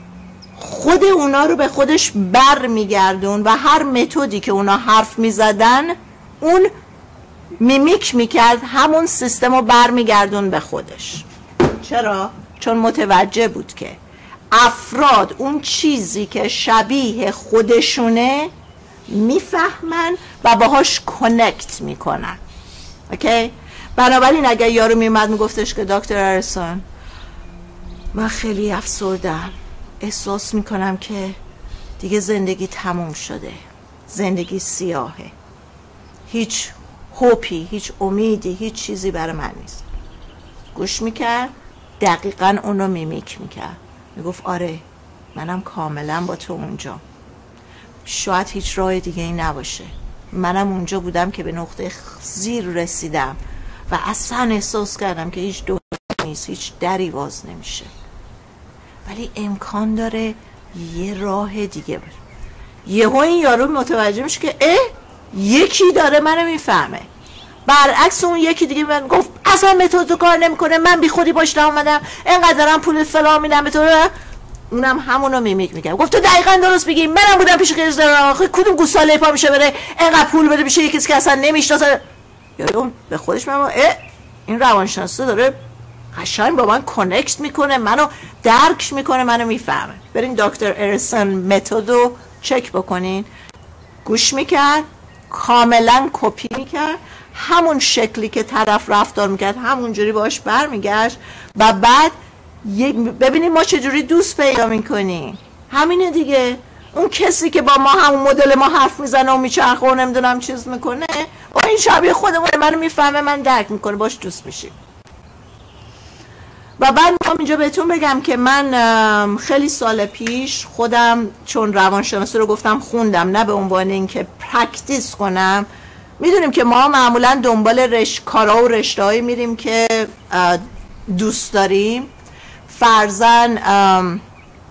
خود اونا رو به خودش بر میگردون و هر متدی که اونا حرف میزدن اون میمیک میکرد، همون سیستم رو بر میگردون به خودش. چرا؟ چون متوجه بود که افراد اون چیزی که شبیه خودشونه میفهمن و باهاش کنکت میکنن. اوکی؟ بنابراین اگر یارو میومد میگفتش که دکتر اریکسون من خیلی افسردم، احساس میکنم که دیگه زندگی تموم شده، زندگی سیاهه، هیچ هوپی، هیچ امیدی، هیچ چیزی برای من نیست، گوش میکرد، دقیقا اون رو میمیک میکرد، میگفت آره منم کاملا با تو اونجا، شاید هیچ راه دیگه ای نباشه، منم اونجا بودم که به نقطه زیر رسیدم و اصلا احساس کردم که هیچ دو نیست، هیچ دری باز نمیشه، ولی امکان داره یه راه دیگه بره. یهو این یارو متوجه میشه که یکی داره منو میفهمه. برعکس اون یکی دیگه من گفت اصلا متد کار نمیکنه، من بی خودی باش اومدم، اینقدر دارم پول فلان میدم به تو، اونم همونو میمیک میگم. گفت تو دقیقاً درست میگی، منم بودم پیش خیلی کدوم گوساله پا میشه بره اینقدر پول بده میشه یکی که اصلا نمیشناسه. یارو به خودش میگه این روانشناسه داره قشنگ با من کانکت میکنه، منو درک میکنه، منو میفهمه. برین دکتر اریکسون متدو چک بکنین. گوش میکرد، کاملا کپی میکرد، همون شکلی که طرف رفتار میکرد همونجوری باش برمیگشت و بعد ببینید ما چجوری دوست پیدا میکنیم. همینه دیگه. اون کسی که با ما همون مدل ما حرف میزنه و میچرخه و نمیدونم چیز میکنه و این شبیه خودمونه، منو میفهمه، من درک میکنه، باش دوست میشیم. و بعد میخوام اینجا بهتون بگم که من خیلی سال پیش خودم چون روانشناسی رو گفتم خوندم، نه به عنوان اینکه پرکتیس کنم، میدونیم که ما معمولا دنبال کارا و رشته‌هایی میریم که دوست داریم. فرضاً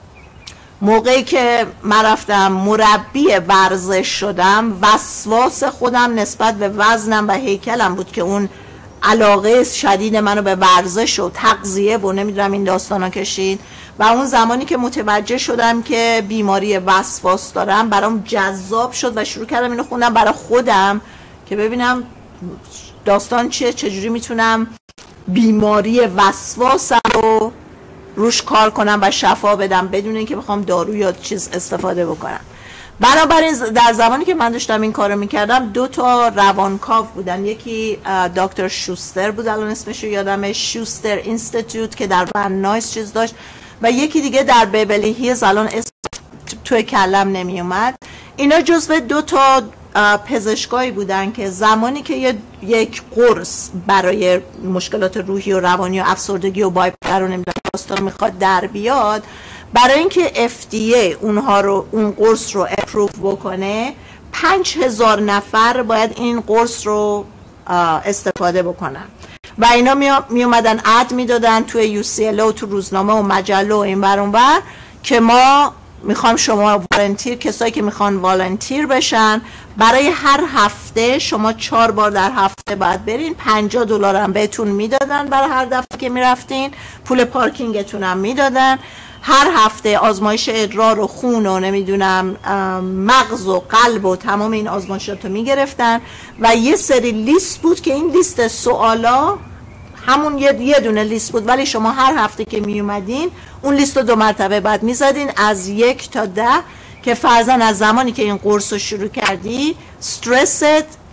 موقعی که من رفتم مربی ورزش شدم، وسواس خودم نسبت به وزنم و هیکلم بود که اون علاقه شدید منو به ورزش و تغذیه و نمیدونم این داستانا کشید و اون زمانی که متوجه شدم که بیماری وسواس دارم برام جذاب شد و شروع کردم اینو خوندم برای خودم که ببینم داستان چیه، چجوری میتونم بیماری وسواسم رو روش کار کنم و شفا بدم بدون اینکه بخوام دارو یا چیز استفاده بکنم. بنابراین در زمانی که من داشتم این کارو میکردم 2 تا روانکاو بودن، یکی دکتر شوستر بود، الان اسمش رو یادمه، شوستر اینستیتوت که در ون نایس چیز داشت، و یکی دیگه در بیبلی هیلز، الان اسم توی کلم نمیومد. اینا جزو 2 تا پزشکایی بودن که زمانی که یک قرص برای مشکلات روحی و روانی و افسردگی و بایپولار و نمیدونم داستان میخواد در بیاد، برای اینکه FDA اون قرص رو اپروو بکنه 5000 نفر باید این قرص رو استفاده بکنن و اینا می اومدن عد میدادن توی UCLA و تو روزنامه و مجله و این بر اون بر که ما میخوام شما والنتیر، کسایی که میخوان والنتیر بشن برای هر هفته شما 4 بار در هفته باید برین، $50 هم بهتون میدادن برای هر دفعه که میرفتین، پول پارکینگتون هم میدادن، هر هفته آزمایش ادرار و خون و نمیدونم مغز و قلب و تمام این آزمایشات رو میگرفتن و یه سری لیست بود که این لیست سوالا همون یه دونه لیست بود، ولی شما هر هفته که می اومدین اون لیست رو 2 مرتبه بعد می زدین از 1 تا 10 که فرضاً از زمانی که این قرص رو شروع کردی استرست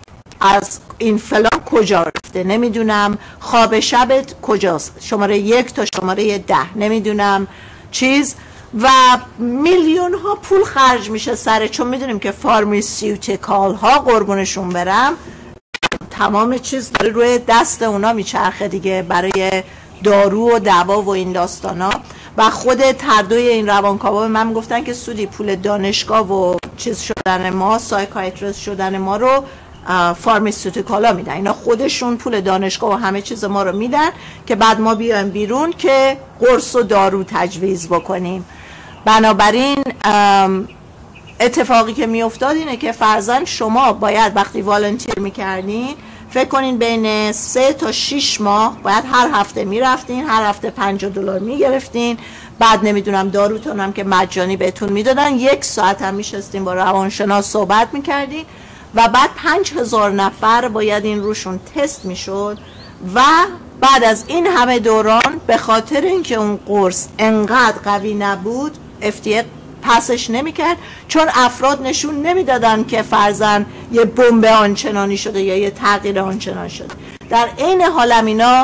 از این فلان کجا رفته، نمیدونم خواب شبت کجاست، شماره 1 تا شماره 10 نمیدونم چیز، و میلیون ها پول خرج میشه سره، چون میدونیم که فارماسیوتیکال ها قربونشون برم تمام چیز داره روی دست اونا میچرخه دیگه برای دارو و دوا و این داستانا. و خود هر دوی این روانکاوا به من گفتن که سودی پول دانشگاه و چیز شدن ما، سایکایتریست شدن ما رو فارماسیوتیکالا میدن، اینا خودشون پول دانشگاه و همه چیز ما رو میدن که بعد ما بیایم بیرون که قرص و دارو تجویز بکنیم. بنابراین اتفاقی که میافتاد اینه که فرضاً شما باید وقتی والنتیر میکردین فکر کنین بین 3 تا 6 ماه باید هر هفته میرفتین، هر هفته $50 میگرفتین، بعد نمیدونم داروتون هم که مجانی بهتون میدادن، 1 ساعت هم میشستین با روانشناس صحبت میکردین و بعد 5000 نفر باید این روشون تست میشد و بعد از این همه دوران به خاطر اینکه اون قرص انقدر قوی نبود FDA پسش نمیکرد، چون افراد نشون نمیدادن که فرضاً یه بمب آنچنانی شده یا یه تغییر آنچنانی شده. در عین حال اینا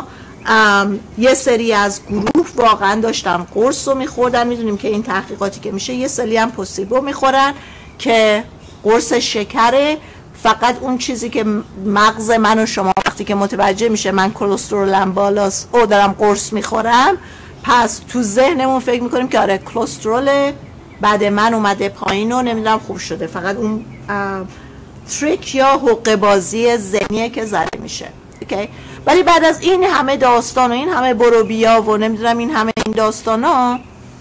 یه سری از گروه واقعا داشتن قرص رو میخوردن، میدونیم که این تحقیقاتی که میشه یه سری هم پوسیبو میخورن که قرص شکره، فقط اون چیزی که مغز من و شما وقتی که متوجه میشه من کلسترولم بالاست او دارم قرص میخورم، پس تو ذهنمون فکر میکنیم که آره کلسترول بعد من اومده پایین و نمیدونم خوب شده، فقط اون تریک یا حقه بازی ذهنیه که زده میشه. اوکی؟ ولی بعد از این همه داستان و این همه برو بیا و نمیدونم این همه این داستانا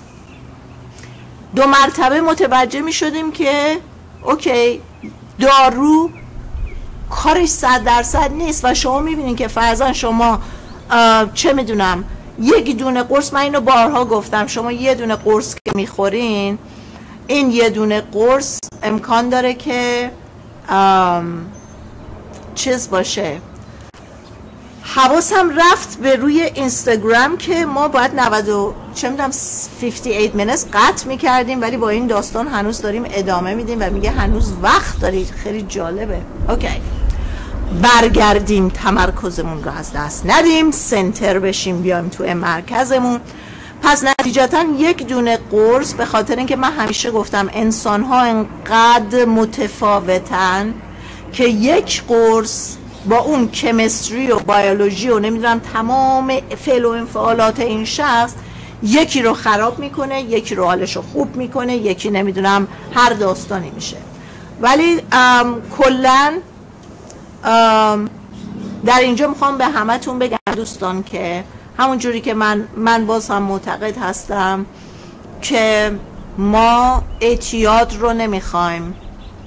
2 مرتبه متوجه میشدیم که اوکی دارو کارش 100% نیست و شما میبینین که فرضاً شما چه میدونم 1 دونه قرص، من اینو بارها گفتم، شما 1 دونه قرص که میخورین این 1 دونه قرص امکان داره که چیز باشه. حواسم رفت به روی اینستاگرام که ما باید 58 minutes قطع میکردیم ولی با این داستان هنوز داریم ادامه میدیم و میگه هنوز وقت دارید. خیلی جالبه. اوکی، برگردیم، تمرکزمون رو از دست ندیم، سنتر بشیم، بیایم تو مرکزمون. پس نتیجتا 1 دونه قرص، به خاطر اینکه من همیشه گفتم انسان ها انقدر متفاوتن که 1 قرص با اون کمیستری و بیولوژی و نمیدونم تمام فعل و انفعالات این شخص یکی رو خراب میکنه، یکی رو حالش رو خوب میکنه، یکی نمیدونم هر داستانی میشه. ولی کلن در اینجا میخوام به همتون بگم دوستان که همون جوری که من باز هم معتقد هستم که ما اعتیاد رو نمیخوایم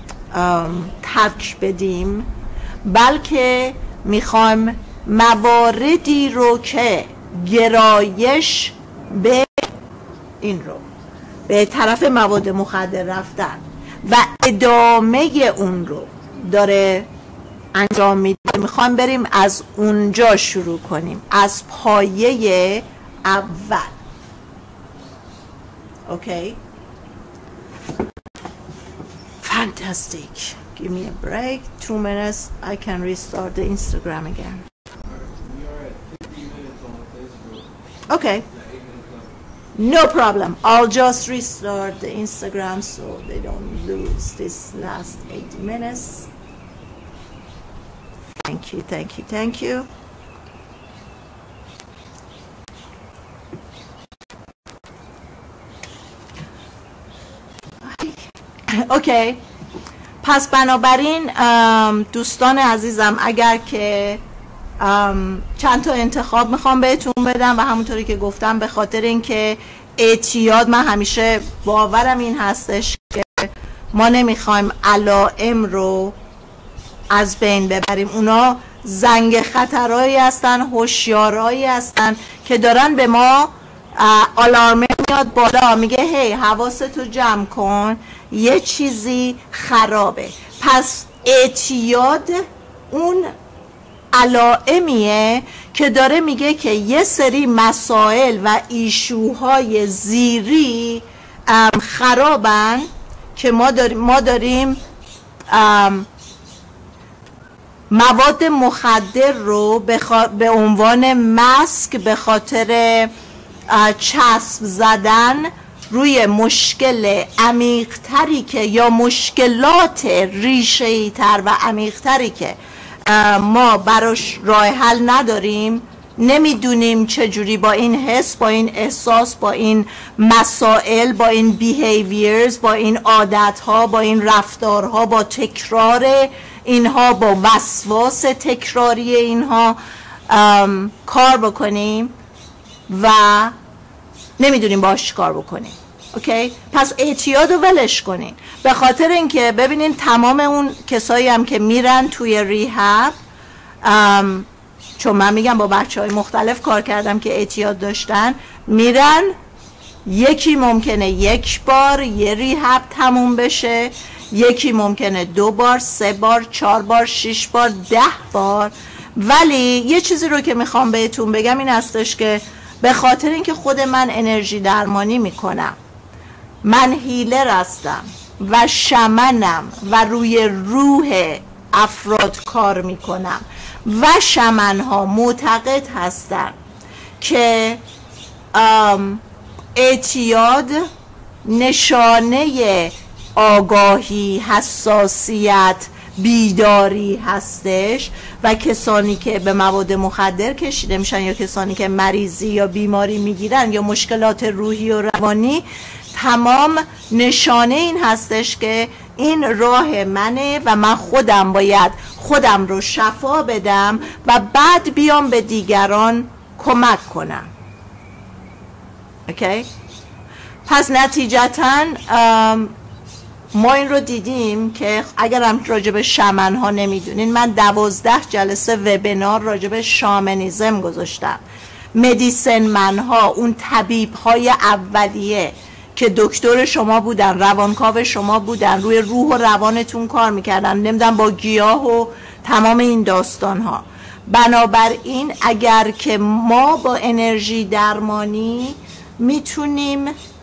ترک بدیم، بلکه میخوایم مواردی رو که گرایش به این رو به طرف مواد مخدر رفتن و ادامه اون رو داره انجام میده، میخوایم بریم از اونجا شروع کنیم، از پایه اول. اوکی؟ Fantastic. Give me a break. 2 minutes. I can restart the Instagram again. We are at 50 minutes on Facebook. Okay. 8 minutes left. No problem. I'll just restart the Instagram so they don't lose this last 8 minutes. Thank you, thank you, thank you. اوکی. پس بنابراین دوستان عزیزم، اگر که چند تا انتخاب میخوام بهتون بدم و همونطوری که گفتم به خاطر اینکه اعتیاد، من همیشه باورم این هستش که ما نمیخوایم علائم رو از بین ببریم. اونا زنگ خطرهایی هستن، هوشیارهایی هستن که دارن به ما آلارمه میاد بالا، میگه هی حواستو جمع کن، یه چیزی خرابه. پس اعتیاد اون علائمیه که داره میگه که یه سری مسائل و ایشوهای زیری خرابن که ما داریم مواد مخدر رو به عنوان مسک به خاطر چسب زدن روی مشکل عمیق‌تری که یا مشکلات ریشه‌ای تر و عمیق‌تری که ما براش راه حل نداریم، نمیدونیم چجوری با این حس، با این احساس، با این مسائل، با این behaviors، با این عادتها، با این رفتارها، با تکرار اینها، با وسواس تکراری اینها کار بکنیم و نمیدونیم باش کار بکنیم. اوکی؟ پس اعتیاد رو ولش کنین، به خاطر اینکه ببینین تمام اون کسایی هم که میرن توی ریهب، چون من میگم با بچهای مختلف کار کردم که اعتیاد داشتن، میرن یکی ممکنه 1 بار یه ریهب تموم بشه، یکی ممکنه 2 بار، 3 بار، 4 بار، 6 بار، 10 بار. ولی یه چیزی رو که میخوام بهتون بگم این هستش که به خاطر اینکه خود من انرژی درمانی میکنم، من هیلر هستم و شمنم و روی روح افراد کار میکنم و شمنها معتقد هستن که اعتیاد نشانه آگاهی، حساسیت، بیداری هستش و کسانی که به مواد مخدر کشیده میشن یا کسانی که مریضی یا بیماری میگیرن یا مشکلات روحی و روانی، تمام نشانه این هستش که این راه منه و من خودم باید خودم رو شفا بدم و بعد بیام به دیگران کمک کنم. اوکی؟ پس نتیجتاً ما این رو دیدیم که اگرم راجب شمن ها نمیدونین، من 12 جلسه وبینار راجب شامنیزم گذاشتم. مدیسن من ها، اون طبیب های اولیه که دکتر شما بودن، روانکاو شما بودن، روی روح و روانتون کار میکردن، نمیدونم با گیاه و تمام این داستان ها. بنابراین اگر که ما با انرژی درمانی میتونیم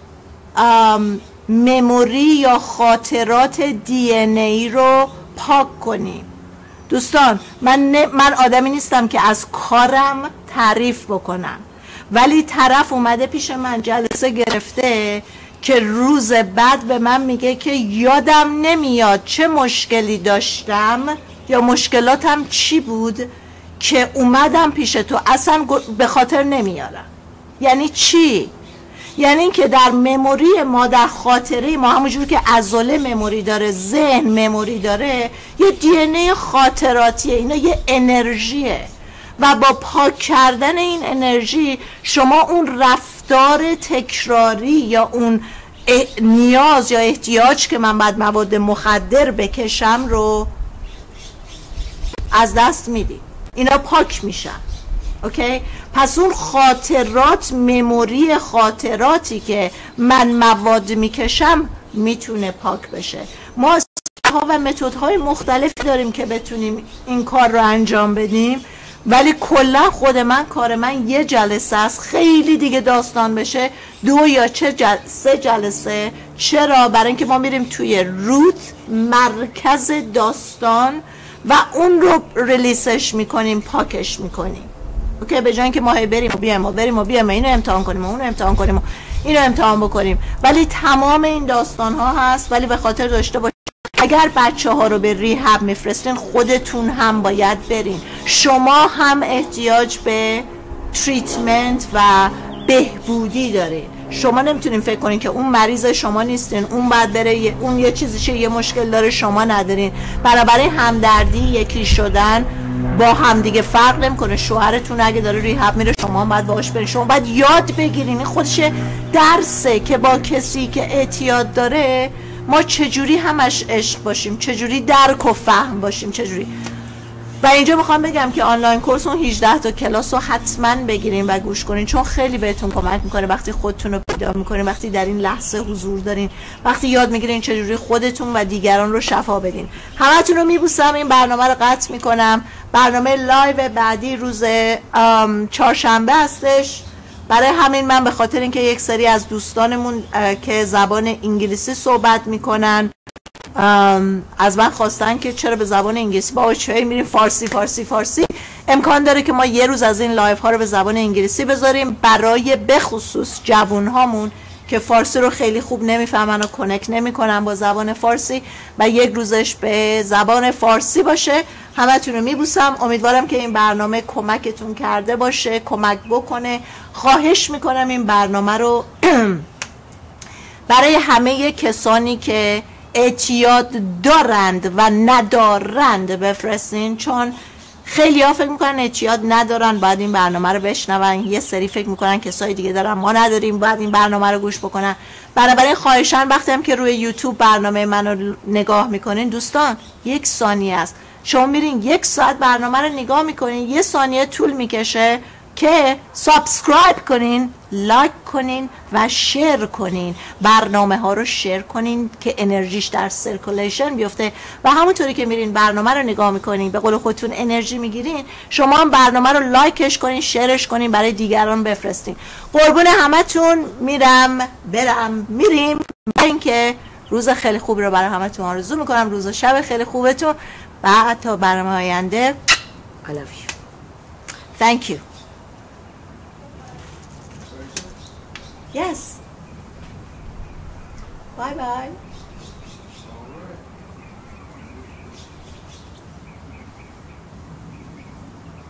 مموری یا خاطرات DNA رو پاک کنیم. دوستان، من آدمی نیستم که از کارم تعریف بکنم، ولی طرف اومده پیش من جلسه گرفته که روز بعد به من میگه که یادم نمیاد چه مشکلی داشتم یا مشکلاتم چی بود که اومدم پیش تو، اصلا به خاطر نمیارم. یعنی چی؟ یعنی اینکه در مموری ما، در خاطره ما، همونجور که عضله مموری داره، ذهن مموری داره، یه دی ان ای خاطراتیه، اینا یه انرژیه و با پاک کردن این انرژی شما اون رفتار تکراری یا اون نیاز یا احتیاج که من باید مواد مخدر بکشم رو از دست میدی. اینا پاک میشن. اوکی؟ پس اون خاطرات، مموری خاطراتی که من مواد میکشم میتونه پاک بشه. ما ها و متدهای مختلفی داریم که بتونیم این کار رو انجام بدیم، ولی کلا خود من، کار من یه جلسه است. خیلی دیگه داستان بشه 2 یا 3 جلسه. چرا؟ برای اینکه ما میریم توی روت، مرکز داستان، و اون رو ریلیسش میکنیم، پاکش میکنیم. اوکی؟ به جای اینکه ما بریم و بیایم و بریم و بیایم، اینو امتحان کنیم و اونو امتحان کنیم و اینو امتحان بکنیم، ولی تمام این داستان ها هست. ولی به خاطر داشته باشید اگر بچه ها رو به ریهب میفرستین، خودتون هم باید برین. شما هم احتیاج به تریتمنت و بهبودی دارید. شما نمیتونین فکر کنین که اون مریض شما نیستین، اون بعد بره اون یه چیزیشه، یه مشکل داره، شما ندارین. بنابراین همدردی، یکی شدن با هم دیگه فرق نمیکنه. شوهرتون اگه داره ریهب میره، شما باید باهاش برین. شما باید یاد بگیرین. این خودش درسه که با کسی که اعتیاد داره ما چجوری همش عشق باشیم، چجوری درک و فهم باشیم، چجوری. و اینجا میخوام بگم که آنلاین کورس اون 18 تا کلاس رو حتما بگیرین و گوش کنین، چون خیلی بهتون کمک میکنه وقتی خودتون رو پیدا میکنین، وقتی در این لحظه حضور دارین، وقتی یاد میگیرین چجوری خودتون و دیگران رو شفا بدین. همتون رو میبوسم. این برنامه رو قطع میکنم. برنامه لایو بعدی روز چهارشنبه هستش. برای همین من به خاطر اینکه یک سری از دوستانمون که زبان انگلیسی صحبت میکنن از من خواستن که چرا به زبان انگلیسی با چه میریم فارسی، امکان داره که ما یه روز از این لایف ها رو به زبان انگلیسی بذاریم برای بخصوص جوون هامون که فارسی رو خیلی خوب نمیفهمن و کنکت نمیکنن با زبان فارسی، و یک روزش به زبان فارسی باشه. همتون رو میبوسم. امیدوارم که این برنامه کمکتون کرده باشه، کمک بکنه. خواهش میکنم این برنامه رو برای همه کسانی که اعتیاد دارند و ندارند بفرستین، چون خیلی ها فکر میکنن اعتیاد ندارن باید این برنامه رو بشنون، یه سری فکر میکنن کسای دیگه دارن ما نداریم باید این برنامه رو گوش بکنن. بنابراین خواهشاً وقتی هم که روی یوتیوب برنامه منو نگاه میکنین دوستان، 1 ثانیه است. شما میرین 1 ساعت برنامه رو نگاه میکنین، 1 ثانیه طول میکشه که سابسکرایب کنین، لایک کنین و شیر کنین. برنامه ها رو شیر کنین که انرژیش در سرکولیشن بیفته، و همونطوری که میرین برنامه رو نگاه میکنین، به قول خودتون انرژی میگیرین، شما هم برنامه رو لایکش کنین، شیرش کنین، برای دیگران بفرستین. قربون همتون میریم. اینکه روز خیلی خوب رو برای همتون آرزو میکنم، روز و شب خیلی خوبتون، و تا برنامه آینده I love you. Thank you. Yes. Bye bye.